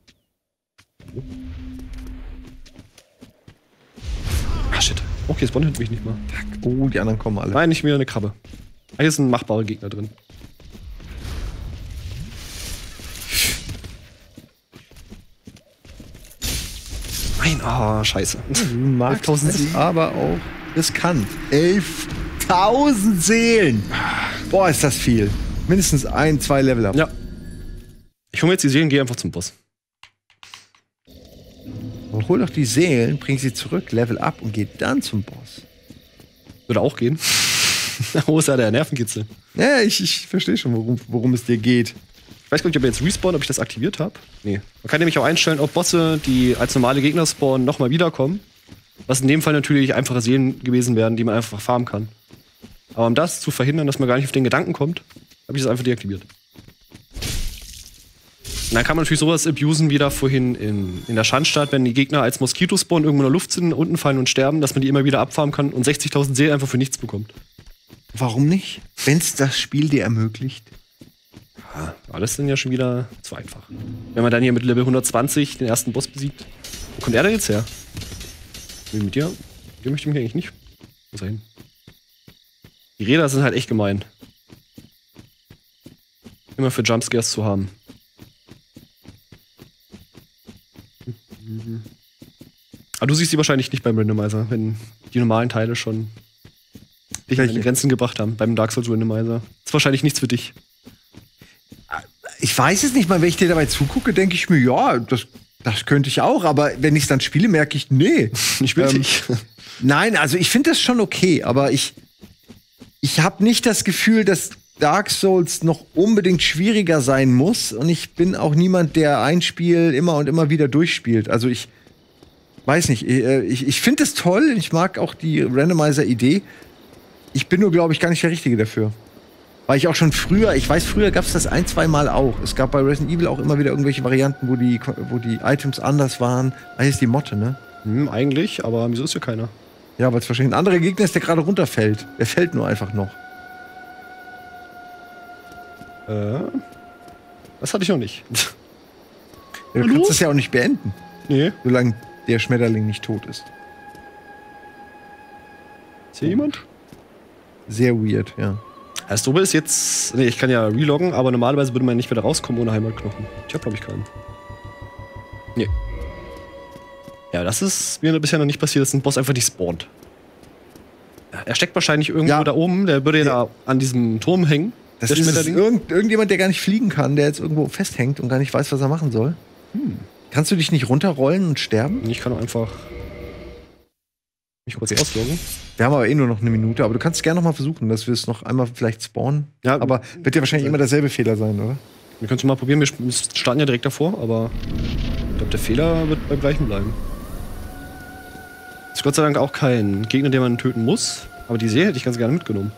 S1: Ah, shit. Okay, es bonnet mich nicht mal.
S3: Oh, die anderen kommen alle.
S1: Nein, nicht wieder eine Krabbe. Ah, hier ist ein machbarer Gegner drin. Nein, oh, scheiße.
S3: Du magst
S1: elftausend
S3: es
S1: Seelen.
S3: aber auch riskant. elftausend Seelen. Boah, ist das viel. Mindestens ein, zwei Level ab.
S1: Ja. Ich hole mir jetzt die Seelen, gehe einfach zum Boss.
S3: Und hol doch die Seelen, bring sie zurück, Level up und geh dann zum Boss.
S1: Würde auch gehen. Wo ist ja der Nervenkitzel?
S3: Ja, ich, ich verstehe schon, worum, worum es dir geht.
S1: Ich weiß gar nicht, ob jetzt Respawn, ob ich das aktiviert habe. Nee. Man kann nämlich auch einstellen, ob Bosse, die als normale Gegner spawnen, nochmal wiederkommen. Was in dem Fall natürlich einfache Seelen gewesen wären, die man einfach farmen kann. Aber um das zu verhindern, dass man gar nicht auf den Gedanken kommt, habe ich das einfach deaktiviert. Und dann kann man natürlich sowas abusen, wie da vorhin in, in der Schandstadt, wenn die Gegner als Moskito spawnen, irgendwo in der Luft sind, unten fallen und sterben, dass man die immer wieder abfarmen kann und sechzigtausend Seelen einfach für nichts bekommt.
S3: Warum nicht? Wenn es das Spiel dir ermöglicht.
S1: Ja, alles dann ja schon wieder zu einfach. Wenn man dann hier mit Level hundertzwanzig den ersten Boss besiegt. Wo kommt er denn jetzt her? Mit dir? Mit dir möchte ich mich eigentlich nicht. Wo ist er hin? Die Räder sind halt echt gemein. Immer für Jumpscares zu haben. Aber du siehst die wahrscheinlich nicht beim Randomizer, wenn die normalen Teile schon dich an die Grenzen gebracht haben. Beim Dark Souls Randomizer. Ist wahrscheinlich nichts für dich.
S3: Ich weiß es nicht mal, wenn ich dir dabei zugucke, denke ich mir, ja, das, das könnte ich auch. Aber wenn ich es dann spiele, merke ich, nee.
S1: Nicht wirklich.
S3: Ähm, nein, also ich finde das schon okay, aber ich, ich habe nicht das Gefühl, dass Dark Souls noch unbedingt schwieriger sein muss. Und ich bin auch niemand, der ein Spiel immer und immer wieder durchspielt. Also ich weiß nicht, ich, ich finde es toll. Ich mag auch die Randomizer-Idee. Ich bin nur, glaube ich, gar nicht der Richtige dafür. Weil ich auch schon früher, ich weiß, früher gab es das ein, zwei Mal auch. Es gab bei Resident Evil auch immer wieder irgendwelche Varianten, wo die, wo die Items anders waren. Eigentlich ist die Motte, ne?
S1: Hm, eigentlich, aber wieso ist hier keiner?
S3: Ja, weil es wahrscheinlich ein anderer Gegner ist, der gerade runterfällt. Der fällt nur einfach noch.
S1: Äh, das hatte ich noch nicht.
S3: Ja, du kannst das ja auch nicht beenden,
S1: Nee.
S3: solange der Schmetterling nicht tot ist.
S1: Ist hier jemand?
S3: Sehr weird, ja.
S1: Das Dobe ist jetzt. Nee, ich kann ja reloggen, aber normalerweise würde man nicht wieder rauskommen ohne Heimatknochen. Ich hab, glaube ich, keinen. Nee. Ja, das ist mir bisher noch nicht passiert, dass ein Boss einfach nicht spawnt. Er steckt wahrscheinlich irgendwo
S3: Ja.
S1: da oben, der würde ja
S3: Ja.
S1: da an diesem Turm hängen.
S3: Das
S1: der
S3: ist es.
S1: Schmetterling.
S3: Irgend, irgendjemand, der gar nicht fliegen kann, der jetzt irgendwo festhängt und gar nicht weiß, was er machen soll. Hm. Kannst du dich nicht runterrollen und sterben?
S1: Ich kann auch einfach mich kurz ausloggen.
S3: Wir haben aber eh nur noch eine Minute, aber du kannst gerne noch mal versuchen, dass wir es noch einmal vielleicht spawnen.
S1: Ja,
S3: aber wird ja wahrscheinlich immer derselbe Fehler sein, oder?
S1: Wir können es mal probieren, wir starten ja direkt davor, aber ich glaube, der Fehler wird beim gleichen bleiben. Ist Gott sei Dank auch kein Gegner, den man töten muss, aber die Seele hätte ich ganz gerne mitgenommen.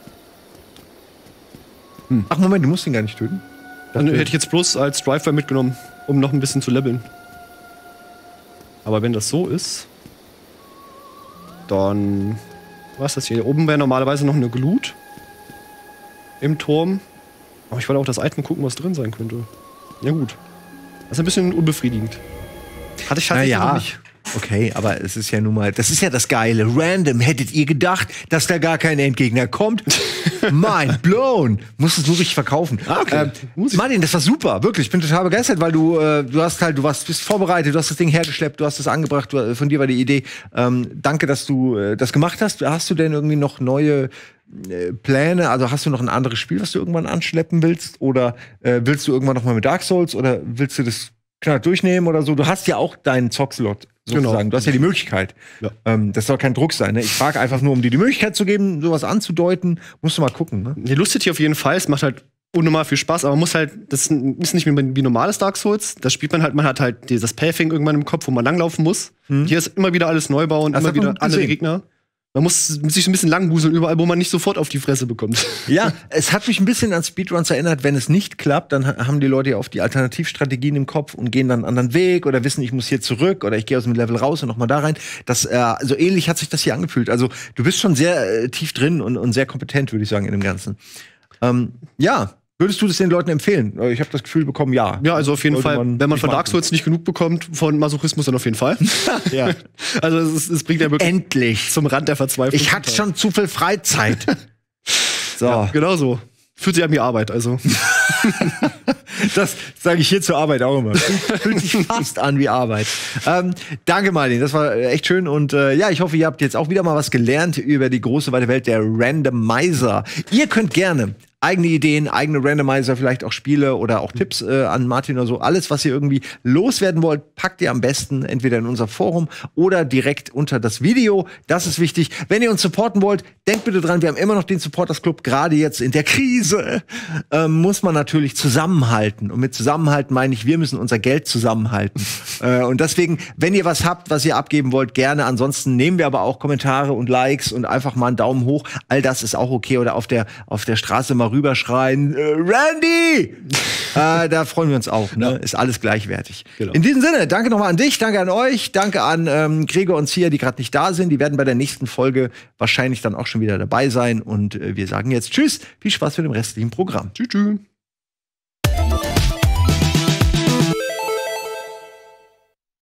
S3: Hm. Ach Moment, du musst ihn gar nicht töten.
S1: Dann hätte ich jetzt bloß als Drive-By mitgenommen, um noch ein bisschen zu leveln. Aber wenn das so ist, dann was ist das hier? Hier oben wäre normalerweise noch eine Glut im Turm. Aber ich wollte auch das Item gucken, was drin sein könnte. Ja gut. Das ist ein bisschen unbefriedigend. Hatte ich halt
S3: ja.
S1: noch nicht.
S3: Okay, aber es ist ja nun mal, das ist ja das Geile. Random, hättet ihr gedacht, dass da gar kein Endgegner kommt? Mind blown. Musst es nur richtig verkaufen.
S1: Ah, okay.
S3: Ähm, Martin, das war super, wirklich. Ich bin total begeistert, weil du, äh, du hast halt, du warst, bist vorbereitet, du hast das Ding hergeschleppt, du hast es angebracht, du, von dir war die Idee. Ähm, danke, dass du äh, das gemacht hast. Hast du denn irgendwie noch neue äh, Pläne? Also hast du noch ein anderes Spiel, was du irgendwann anschleppen willst? Oder äh, willst du irgendwann noch mal mit Dark Souls? Oder willst du das knall durchnehmen oder so? Du hast ja auch deinen Zockslot. Sozusagen.
S1: Genau.
S3: Du hast ja die Möglichkeit.
S1: Ja.
S3: Ähm, das soll kein Druck sein. Ne? Ich frage einfach nur, um dir die Möglichkeit zu geben, sowas anzudeuten. Musst du mal gucken. Ne?
S1: Die Lust hier auf jeden Fall. Es macht halt unnormal viel Spaß, aber man muss halt, das ist nicht wie, wie normales Dark Souls. Das spielt man halt, man hat halt dieses Pathing irgendwann im Kopf, wo man langlaufen muss.
S3: Mhm.
S1: Hier ist immer wieder alles neu bauen,
S3: Das
S1: immer
S3: hat man
S1: wieder
S3: gut
S1: andere
S3: gesehen.
S1: Gegner. Man muss sich ein bisschen langbuseln überall, wo man nicht sofort auf die Fresse bekommt.
S3: Ja, es hat mich ein bisschen an Speedruns erinnert. Wenn es nicht klappt, dann ha- haben die Leute ja oft die Alternativstrategien im Kopf und gehen dann einen anderen Weg oder wissen, ich muss hier zurück oder ich gehe aus dem Level raus und noch mal da rein. Das, äh, so ähnlich hat sich das hier angefühlt. Also du bist schon sehr äh, tief drin und, und sehr kompetent, würde ich sagen, in dem Ganzen. Ähm, ja, würdest du das den Leuten empfehlen? Ich habe das Gefühl bekommen, ja.
S1: Ja, also auf jeden
S3: Sollte
S1: Fall,
S3: man
S1: wenn man
S3: nicht
S1: von Dark
S3: machen.
S1: Souls nicht genug bekommt, von Masochismus dann auf jeden Fall.
S3: Ja.
S1: Also es, ist, es bringt ja wirklich
S3: Endlich.
S1: zum Rand der Verzweiflung.
S3: Ich hatte schon zu viel Freizeit. So.
S1: Ja, genau so. Fühlt sich an wie Arbeit, also.
S3: Das sage ich hier zur Arbeit auch immer. Fühlt sich fast an wie Arbeit. Ähm, danke, Martin. Das war echt schön. Und äh, ja, ich hoffe, ihr habt jetzt auch wieder mal was gelernt über die große weite Welt der Randomizer. Ihr könnt gerne eigene Ideen, eigene Randomizer, vielleicht auch Spiele oder auch Tipps äh, an Martin oder so. Alles, was ihr irgendwie loswerden wollt, packt ihr am besten entweder in unser Forum oder direkt unter das Video. Das ist wichtig. Wenn ihr uns supporten wollt, denkt bitte dran, wir haben immer noch den Supporters Club. Gerade jetzt in der Krise äh, muss man natürlich zusammenhalten. Und mit zusammenhalten meine ich, wir müssen unser Geld zusammenhalten. äh, und deswegen, wenn ihr was habt, was ihr abgeben wollt, gerne. Ansonsten nehmen wir aber auch Kommentare und Likes und einfach mal einen Daumen hoch. All das ist auch okay. Oder auf der, auf der Straße mal rüberschreien, äh, Randy! äh, da freuen wir uns auch, ne? Ja. Ist alles gleichwertig. Genau. In diesem Sinne, danke nochmal an dich, danke an euch, danke an ähm, Gregor und Zia, die gerade nicht da sind. Die werden bei der nächsten Folge wahrscheinlich dann auch schon wieder dabei sein. Und äh, wir sagen jetzt Tschüss, viel Spaß mit dem restlichen Programm.
S1: Tschüss, tschüss.